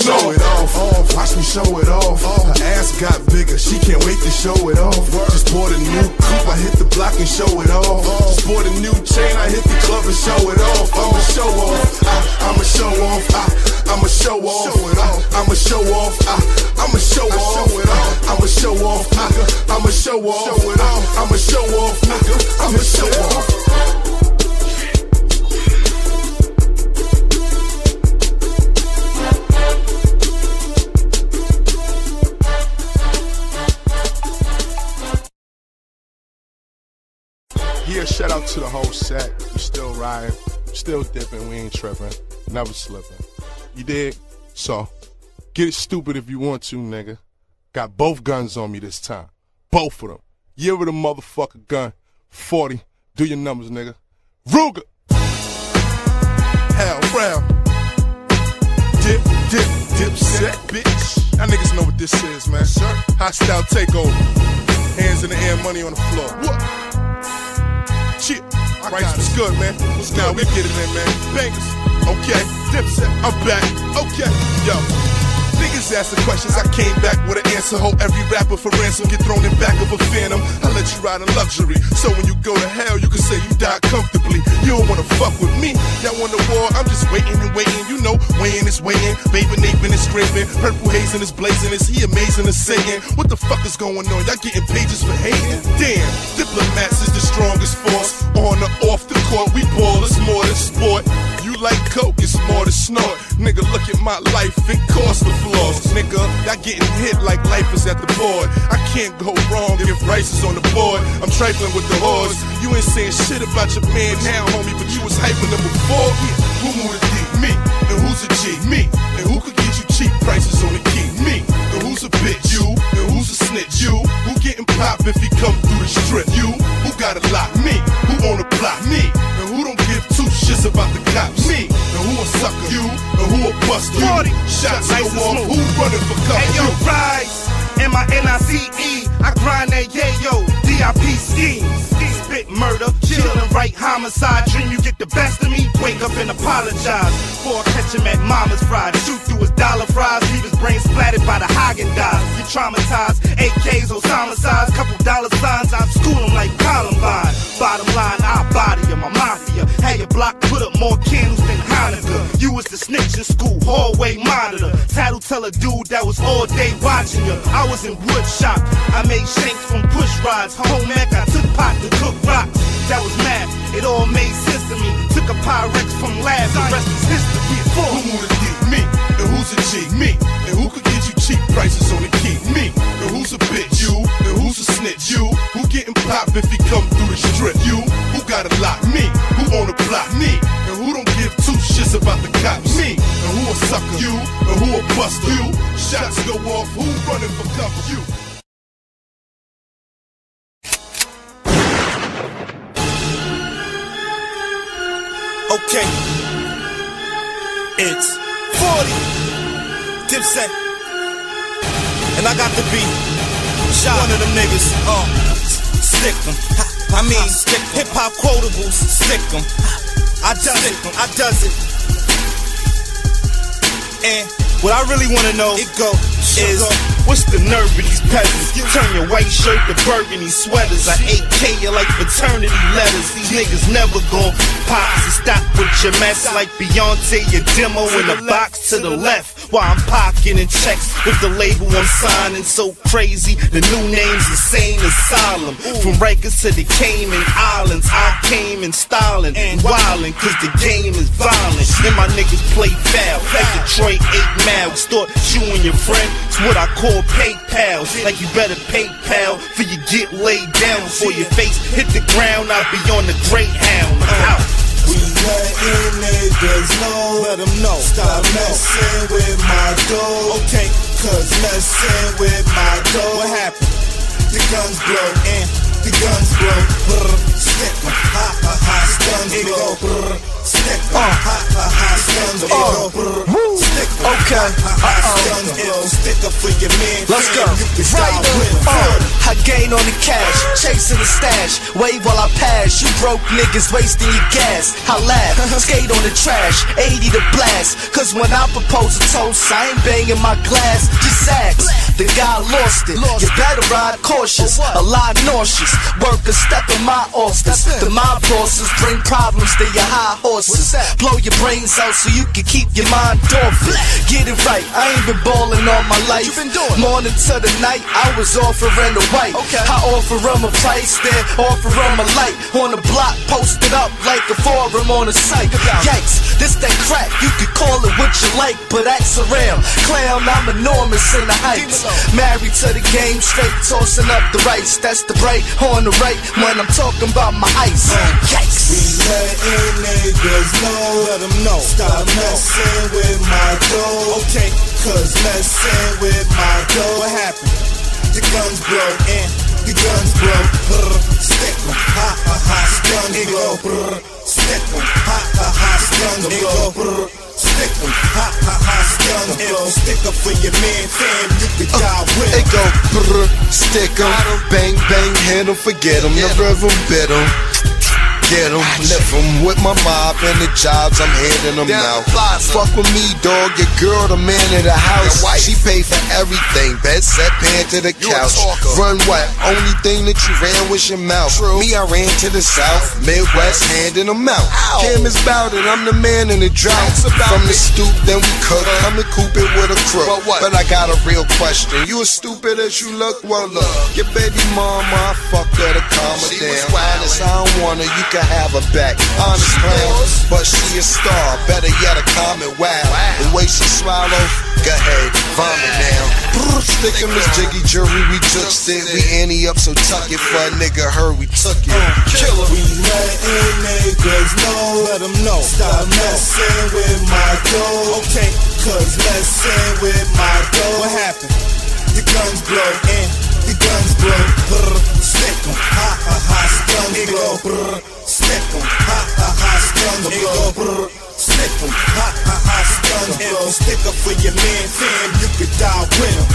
off. Watch me show it off. Her ass got bigger, she can't wait to show it off. Just bought a new coupe, I hit the block and show it off. Just bought a new chain, I hit the club and show it off. I'ma show off. I'ma show off. I'ma show off. I'ma show off. I'ma show off. I'ma show off. I'ma show off. I'ma show off, nigga. I'ma show off. Yeah, shout out to the whole set. We still riding, still dipping, we ain't tripping, never slipping. You dig? So, get it stupid if you want to, nigga. Got both guns on me this time. Both of them. Year of the motherfucker gun. 40. Do your numbers, nigga. Ruger! Hell, round. Dip set, bitch. Y'all niggas know what this is, man. Hostile takeover. Hands in the air, money on the floor. What? Shit. Rice was good, man. Now we get it in, man. Bangers. Okay. Dipset. I'm back. Okay. Yo. Niggas asking questions, I came back with an answer. Hold every rapper for ransom, get thrown in back of a phantom. I let you ride in luxury, so when you go to hell, you can say you died comfortably. You don't wanna fuck with me, y'all want the war, I'm just waiting and waiting. You know, weighing is waiting, bathing, aping is scraping. Purple hazing is blazing, is he amazing to saying? What the fuck is going on, y'all getting pages for hating? Damn, diplomats is the strongest force. On or off the court, we ball, it's more than sport. You like coke, it's more than snort. Nigga, look at my life, it costs the flaws. Nigga, y'all getting hit like life is at the board. I can't go wrong if Rice is on the board. I'm trifling with the horse. You ain't saying shit about your man now, homie, but you was hyping him before. Who moved the D? Me. And who's a G? Me. And who could get you cheap prices on the key? Me. And who's a bitch? You. And who's a snitch? You. Who getting popped if he come through the strip? You. Who got a lot? Me. Who on the block? Me. And who don't give two shits about the cops? Me. And who a sucker? You. And who a buster? You. Shots go off. Who running for cover? Hey yo, Rise. M-I-N-I-C-E. I grind that yayo. D.I.P. schemes. Spit murder, chill and write homicide. Dream you get the best of me, wake up and apologize. Before I catch him at Mama's Fried, shoot through his dollar fries, leave his brain splattered by the Haagen-Dazs. You traumatized, AKs, Osama size, couple dollar signs, I school him like Columbine. Bottom line, I body him, my mafia. Had your block put up more candles than Hanukkah. You was the snitch in school, hallway monitor. Tattle tell a dude that was all day watching you. I was in wood shop, I made shanks from push rods. Home ec, I took pot to cook rocks. That was math, it all made sense to me. Took a Pyrex from lab, the rest is history. Who moved the D? Me. And who's a G? Me. And who could get you cheap prices on the key? Me. And who's a bitch? You. And who's a snitch? You. Who getting popped if he come through the strip? You. Who got a lot? Me. Who on the block? Me. And who don't give two shits sucker? You. And who a buster? You. Shots go off, who running for cover? You. Okay, it's 40 Dipset, and I got to be one of them niggas. Stick 'em. I mean, hip hop quotables. Stick 'em. I does it. And what I really wanna know is what's the nerve of these peasants? You turn your white shirt to burgundy sweaters. I AK you like fraternity letters. These niggas never gon' pop. So stop with your mess like Beyonce, your demo in the box to the left. While I'm pocketing checks with the label I'm signing. So crazy, the new name's insane asylum. From Rikers to the Cayman Islands, I came in styling and wildin', cause the game is violent. And my niggas play foul, like Detroit 8 Mile. Extort you and your friend, it's what I call PayPals. Like you better PayPal for you get laid down. Before your face hit the ground, I'll be on the Greyhound. Out. We letting niggas know, let them know. Stop messing with my dough. Okay, cause messing with my dough. What happened? The guns blow and the guns blow. Brr, stick 'em. Ha ha ha. Guns blow. Brr, stick 'em. Ha ha ha. Guns blow. Brr, stick 'em. Okay. Guns blow. Stick up for your man. Let's go. You can stop with I gain on the cash, chasing the stash. Wave while I pass. You broke niggas wasting your gas. I laugh, skate on the trash, 80 to blast. Cause when I propose a toast, I ain't banging my glass, just ask. The guy lost it. You better ride cautious, a lot nauseous. Workers step in my office. The mob bosses bring problems to your high horses. Blow your brains out so you can keep your mind off it. Get it right, I ain't been balling all my life. Morning to the night, I was offering the white. I offer them a price, then offer them a light. On the block, posted up like a forum on a site. Yikes, this that crack, you could call it what you like, but that's a ram. Clown, I'm enormous in the heights. Married to the game, straight tossing up the rice. That's the bright on the right when I'm talking about my ice. Yikes. We letting niggas know, let them know. Stop messing with my dough. Okay, cause messing with my dough. what happened? The guns blow and the guns blow. Brr, stick 'em. Ha ha ha. Guns blow. Brr, stick 'em. Ha ha ha. Guns blow. Brr, stick 'em. Ha ha ha. Guns blow. Stick up for your man, fam. You can die with 'em. It go brr, stick 'em, bang bang, hit 'em, forget 'em, the rhythm bit 'em. Get 'em, lift 'em with my mob and the jobs, I'm handing 'em now. Fuck with me, dog, your girl, the man of the house. She pay for everything, bed set, pan to the couch. Run what? Only thing that you ran was your mouth. Me, I ran to the south, Midwest, handing 'em out. Cam is bout it, I'm the man in the drought. From the stoop, then we cook, come and coop it with a crook. But I got a real question, you as stupid as you look? Well look, your baby mama, I fucked her to calm her down. Honest, I don't want her, you can have her back. Honest clown, but she a star. Better yet, a comet wow. The way she swallow, go ahead, vomit now. Stick 'em as jiggy jury, we took it. We ante up, so tuck it for a nigga. Her, we took it. Killer. We letting niggas know, let them know. Stop messing with my dough. Okay, cause messing with my dough. what happened? The guns blow and the guns blow. Brr, stick 'em. Ha ha ha. Guns blow. Brr, stick 'em. Ha ha ha. Guns blow. Brr, stick 'em. Ha ha ha. Guns blow. Stick up for your man, fam. You could die with 'em.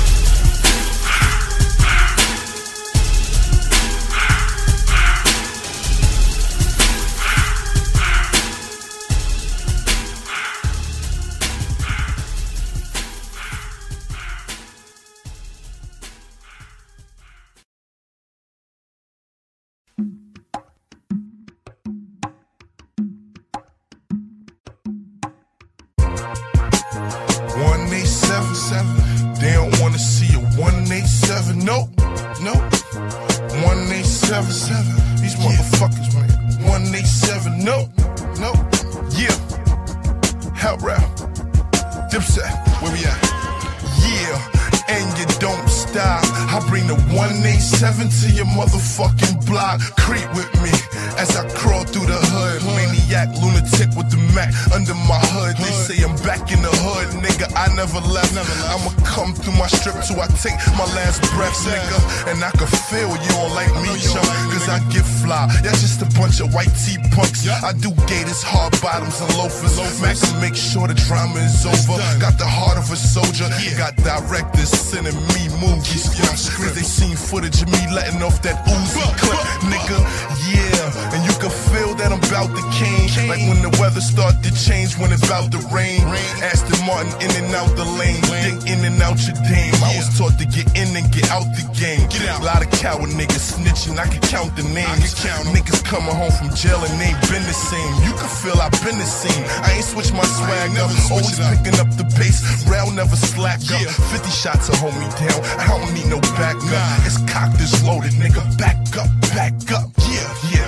They don't wanna see a 187, nope, nope. 1877, these motherfuckers, man. 187, nope, nope. Yeah, Hell Rap, Dipset, where we at? Yeah, and you don't stop. I bring the 187 to your motherfucking block. Creep with me as I crawl through the hood, maniac, lunatic. tick with the Mac under my hood. They say I'm back in the hood, nigga, I never left. I'ma come through my strip till I take my last breath, nigga. And I can feel you don't like me, chunk, cause I get fly. Y'all just a bunch of white tee punks. I do gators, hard bottoms, and loafers. Max to make sure the drama is over. Got the heart of a soldier. Got directors sending me movies. Cause they seen footage of me letting off that Uzi clip, nigga. Yeah, and you can feel that I'm about to cane. Like when the weather start to change, when it's about to rain. Aston Martin in and out the lane, think in and out your dame. I was taught to get in and get out the game. A lot of coward niggas snitching, I can count the names. Niggas coming home from jail and they been the same. You can feel I've been the same. I ain't switch my swag up, always picking up the pace. Rail never slack up. 50 shots to hold me down, I don't need no backup. It's cocked, it's loaded, nigga. Back up, back up. Yeah.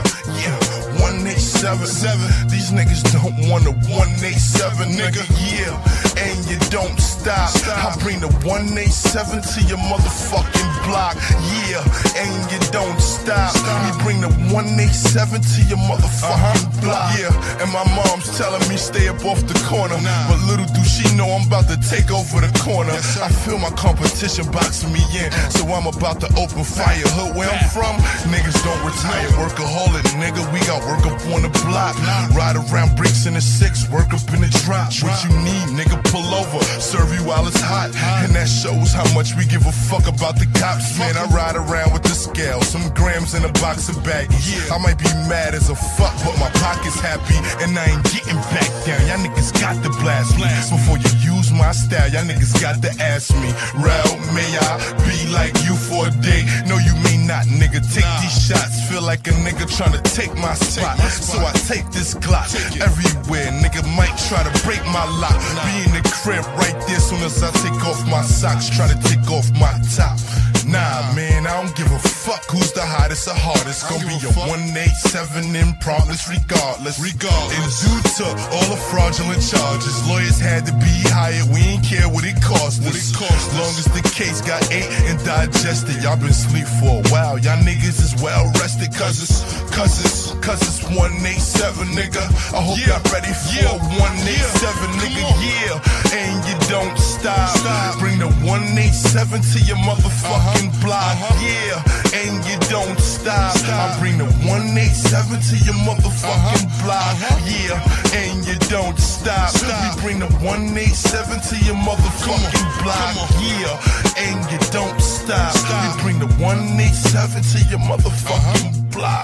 187. These niggas don't want a 187, nigga. Yeah, and you don't stop. I bring the 187 to your motherfucking block. Yeah, and you don't stop. We bring the 187 to your motherfucking block. Yeah, and my mom's telling me stay up off the corner, but little do she know I'm about to take over the corner. I feel my competition boxing me in, so I'm about to open fire. Hood where I'm from, niggas don't retire. Workaholic, nigga, we got work up on the block. Ride around bricks in the 6, work up in the drop. What you need, nigga, pull over, serve you while it's hot. And that shows how much we give a fuck about the cops, man. I ride around with the scale, some grams in a box of baggies. I might be mad as a fuck, but my pocket's happy, and I ain't getting back down. Y'all niggas got to blast me before you use my style. Y'all niggas got to ask me, Rel, may I be like you for a day? No, you may not, nigga. Take these shots, feel like a nigga trying to take my spot. So I take this Glock everywhere, nigga might try to break my lock. Be in the crib right there soon as I take off my socks, try to take off my top. Nah, man, I don't give a fuck who's the hottest or hardest. Gonna be a 187 in promise regardless. In due to all the fraudulent charges, lawyers had to be hired, we ain't care what it cost us. Long as the case got ate and digested. Y'all been asleep for a while, y'all niggas is well rested, cause it's 187, nigga. I hope y'all ready for 187, nigga. Yeah, and you don't stop. Bring the 187 to your motherfucking block. Yeah, and you don't stop. I bring the 187 to your motherfucking block. Yeah, and you don't stop. We bring the 187 to your motherfucking block. Yeah, and you don't stop. We bring the 187 to your motherfucking block.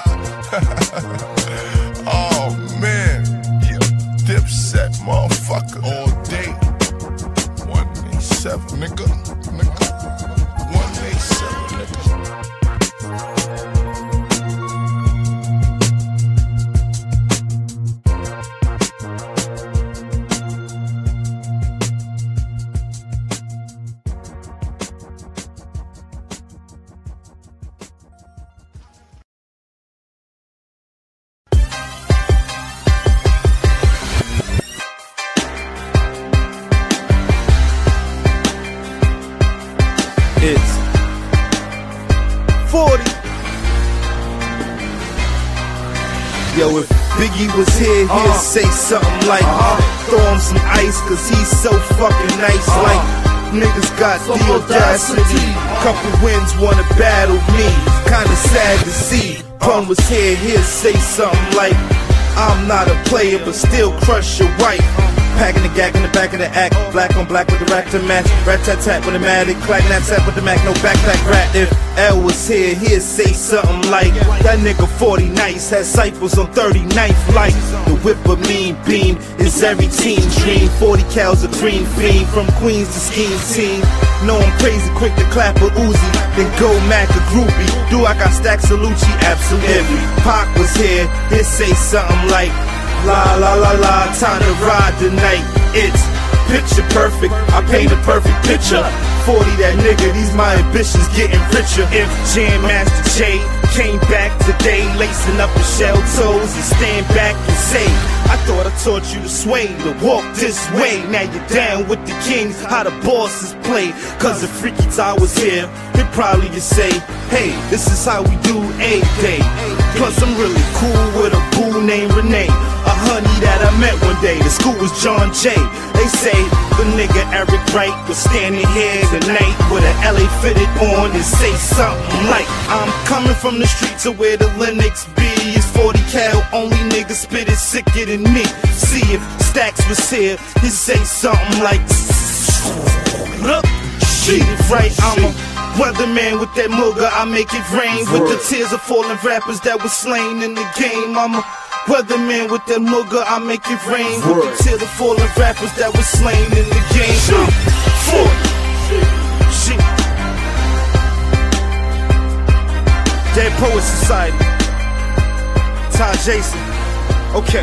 Oh man, yeah, Dipset, motherfucker, all day. 187, nigga. 187, nigga. It's 40. Yo, if Biggie was here, he'd say something like throw him some ice, cause he's so fucking nice. Like, niggas got the audacity, couple wins wanna battle me. Kinda sad to see. Pun was here, he'd say something like I'm not a player, but still crush your wife. Packing the gag in the back of the act, black on black with the rack to match. Rat-tat-tat with the matic, clack knapsack with the Mac, no backpack rat. If L was here, he'd say something like that nigga 40 nice, had cyphers on 39th light. The whip of mean beam is every teen dream. 40 cows a green fiend, from Queens to scheme team. Know I'm crazy, quick to clap a Uzi, then go Mac a groupie. Do I got stacks of Lucci? Absolutely. Pac was here, he'd say something like la la la la, time to ride tonight. It's picture perfect, I paint a perfect picture. 40 that nigga, these my ambitions getting richer. If Jam Master J came back today, lacing up his shell toes and stand back and say, I thought I taught you to sway, to walk this way. Now you're down with the kings, how the bosses play. Cause if Freaky Ty was here, he'd probably just say, hey, this is how we do A-Day. Plus I'm really cool with a boo named Renee, a honey that I met day, the school was John Jay. They say the nigga Eric Wright was standing here tonight with an LA fitted on and say something like, I'm coming from the streets of where the Linux be. It's 40 cal, only nigga spit it sicker than me. See if Stacks was here, he'd say something like, look, shit, right, I'm a weatherman with that mugger, I make it rain. With the tears of fallen rappers that were slain in the game. I'm a weatherman with that mugger, I make it rain. With the tears of fallen rappers that were slain in the game. Shit. Dead Poet Society. Ty Jason. Okay.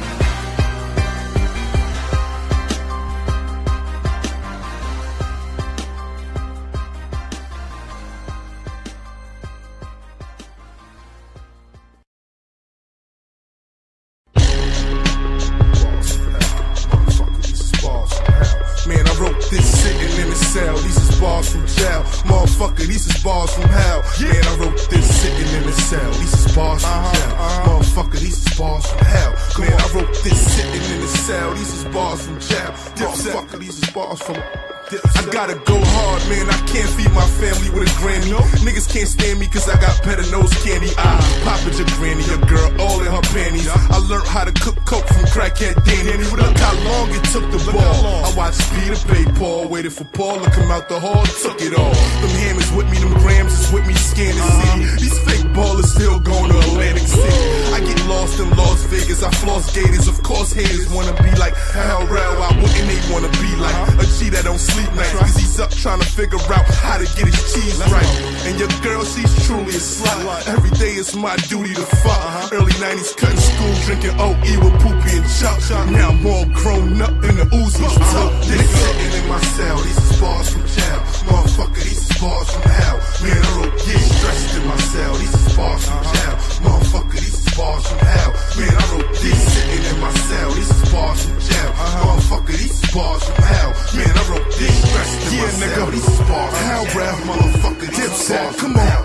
Man, I wrote this sitting in the cell. These is bars from jail. Motherfucker, these is bars from hell. Man, I wrote this sitting in the cell. These is bars from jail. Motherfucker, these is bars from hell. Man, I wrote this sitting in the cell. These is bars from jail. Motherfucker, these is bars from... I gotta go hard, man, I can't feed my family with a Grammy. Niggas can't stand me cause I got better nose candy. I pop at your granny, your girl all in her panties. I learned how to cook coke from crackhead Danny. Look how long it took the ball. I watched Peter pay Paul, waited for Paul to come out the hall, took it all. Them hammers with me, them grams is with me, scanning city. These fake ballers still going to Atlantic City. I get lost in Las Vegas, I floss gators. Of course haters wanna be like Hell Rel, why wouldn't they wanna be like a G that don't sleep nights? Cause he's up trying to figure out how to get his cheese right. And your girl, she's truly a slut. Every day it's my duty to fuck. Early 90s cutting school, drinking OE with Poopy and Chuck. Now I'm all grown up in the Uzi's tuck. Niggas sitting in my cell, these is bars from jail. Motherfucker, these is bars from hell. Man, I wrote get stressed in my cell, these is bars from jail. Motherfucker, these is bars from hell. Man, I wrote this sitting in my cell, these is bars from jail. Motherfucker, these is bars from hell. Man, I wrote this stressed in my cell, these is bars from hell. Rap, motherfucker, Dipset, come on,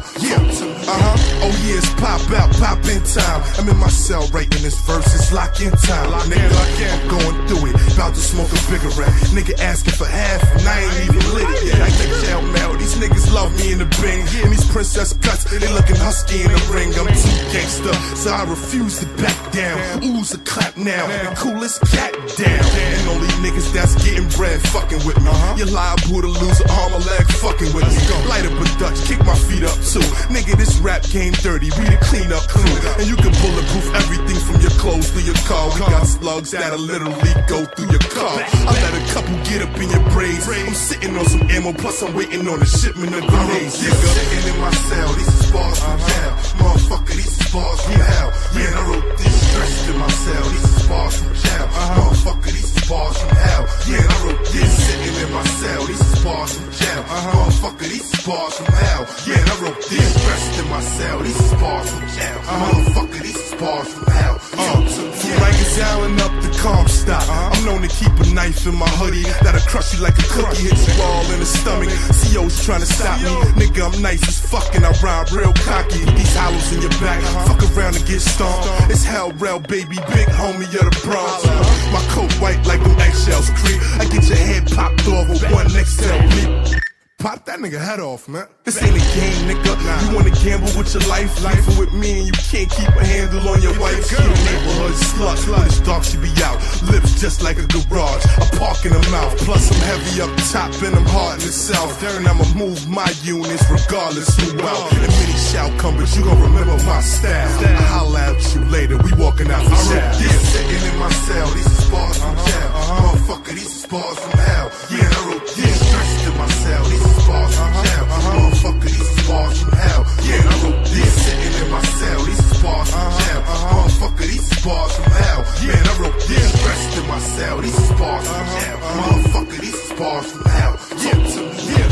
oh yeah, it's pop out, pop in time. I'm in my cell writing this verse, it's lock in time. Nigga, I'm going through it, about to smoke a cigarette. Nigga asking for half, and I ain't even lit it yet. I get jail mail, these niggas love me in the bing. And these princess cuts, they looking husky in the ring. I'm too gangster, so I refuse to back down. Ooh's a clap now, the coolest cat down. And only niggas that's getting bread fucking with me. You're liable to lose an arm or leg fucking with me. Light up a Dutch, kick my feet up too. Nigga, this rap game dirty, we the cleanup crew. And you can bulletproof everything from your clothes to your car. We got slugs that'll literally go through your car. I let a couple get up in your braids. I'm sitting on some ammo, plus I'm waiting on a shipment of grenades. Nigga, sitting in my cell, these is bars from hell. Motherfucker, these is bars from hell. Man, I wrote this stressed in my cell, these is bars from jail. Motherfucker, these is bars from hell. Man, I wrote this sitting in my cell, these is bars from jail. Motherfucker, these is bars from hell. Man, I wrote this stressed in my cell, these is bars from jail. Motherfucker, these is bars from hell. From Rikers Island up to Comstock, I'm known to keep a knife in my hoodie that'll crush you like a cookie, hit you all in the stomach. CO's trying to stop me, nigga, I'm nice as fuck and I rhyme real cocky. These hollows in your back, fuck around and get stomped. It's Hell Rel, baby, big homie of the Bronx. My coat white like them eggshells creep. I get your head popped off with one next cell bleep. Pop that nigga head off, man. This ain't a game, nigga. You wanna gamble with your life, lifing with me, and you can't keep a handle on your wife. She a neighborhood slut, when it's dark she be out. Lips just like a garage, a park in the mouth. Plus I'm heavy up top and I'm hard in the south. And I'ma move my units regardless who out. And many shall come, but you gon' remember my style. I'll holla at you later, we walking out the jail. Yeah, sitting in my cell, these is bars from jail. Motherfucker, these is bars from hell. Yeah, I wrote this stressed in my cell, these is bars from jail. Motherfucker, these is bars from hell. Yeah, I wrote this sitting in my cell, these is bars from jail. Motherfucker, these is bars from hell. Yeah, I wrote this stressed in my cell, these is bars from jail. Motherfucker, these is bars from hell. Yeah.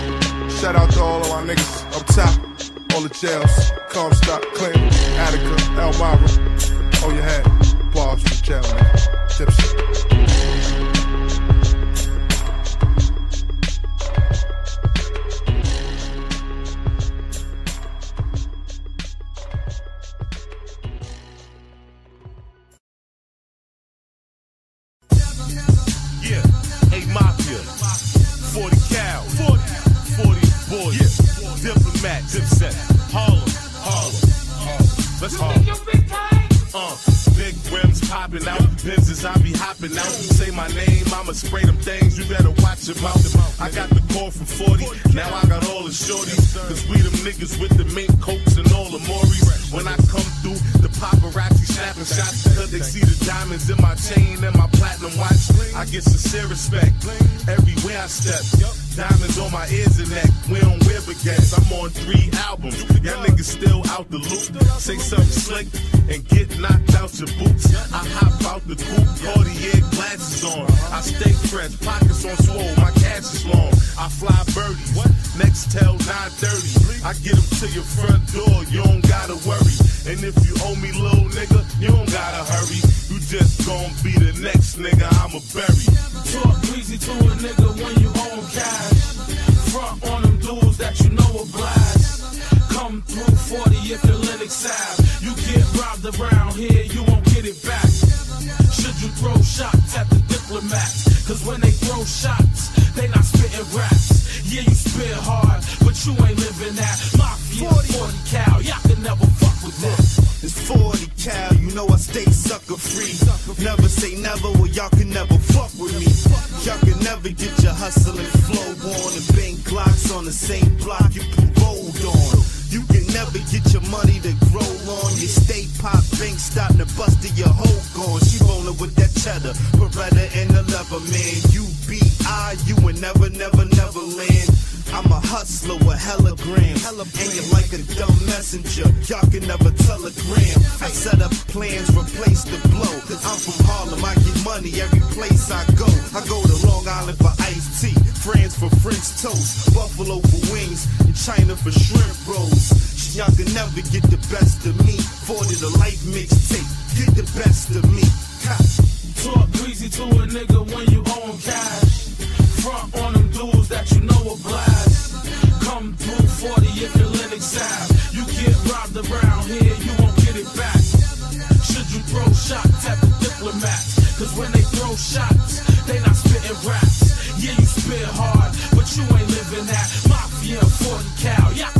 Shout out to all of my niggas up top, all the jails, Comstock, Clinton, Attica, Elmira. Oh, you had bars from jail, nigga. Dipset. boys, Diplomat, Dipset, Harlem. Let's Harlem. Big rims popping out, Benzes I be hopping out. Say my name, I'ma spray them things, you better watch your mouth. I got the call from 40, now I got all the shorties. Cause we them niggas with the mink coats and all the Maury's. When I come through, the paparazzi snapping shots because they see the diamonds in my chain and my platinum watch. I get sincere respect everywhere I step. Diamonds on my ears and neck, we don't wear baguettes. I'm on 3 albums, y'all niggas still out the loop. Say something slick and get knocked out your boots. I hop out the coupe, Cartier glasses on. I stay fresh, pockets on swole, my cash is long. I fly birdies, next till 9:30. I get them to your front door, you don't gotta worry. And if you owe me, little nigga, you don't gotta hurry. You just gon' be the next nigga I'ma bury. Talk greasy to a nigga when you own cash. Front on them dudes that you know are blast. Come through 40 if you're Linux Ave. You get robbed around here, you won't get it back. Should you throw shots at the diplomats? Cause when they throw shots, they not spitting raps. Yeah, you spit hard, but you ain't living that. Mafia 40 cal, y'all can never fuck with that. It's 40 cal, you know I stay sucker free. Never say never, well y'all can never fuck with me. Y'all can never get your hustling flow on and bang Glocks on the same block you put gold on. You can never get your money to grow on. You stay pop bank starting to bust to your whole gone. She rolling with that cheddar, Beretta and the leather man. UBI, you will never land. I'm a hustler with hella grams. And you're like a dumb messenger, y'all can never telegram. I set up plans, replace the blow. I'm from Harlem, I get money every place I go. I go to Long Island for iced tea, France for French toast, Buffalo for wings, and China for shrimp rolls. Y'all can never get the best of me. 40 the life mixtape, get the best of me. Talk greasy to a nigga when you own cash. Front on them dudes that you know are blast. Come through 40 if you're Linux Ave. You get robbed around here, you won't get it back. Should you throw shots at the diplomats? Cause when they throw shots, they not spitting raps. Yeah, you spit hard, but you ain't living that. Mafia 40 cal, y'all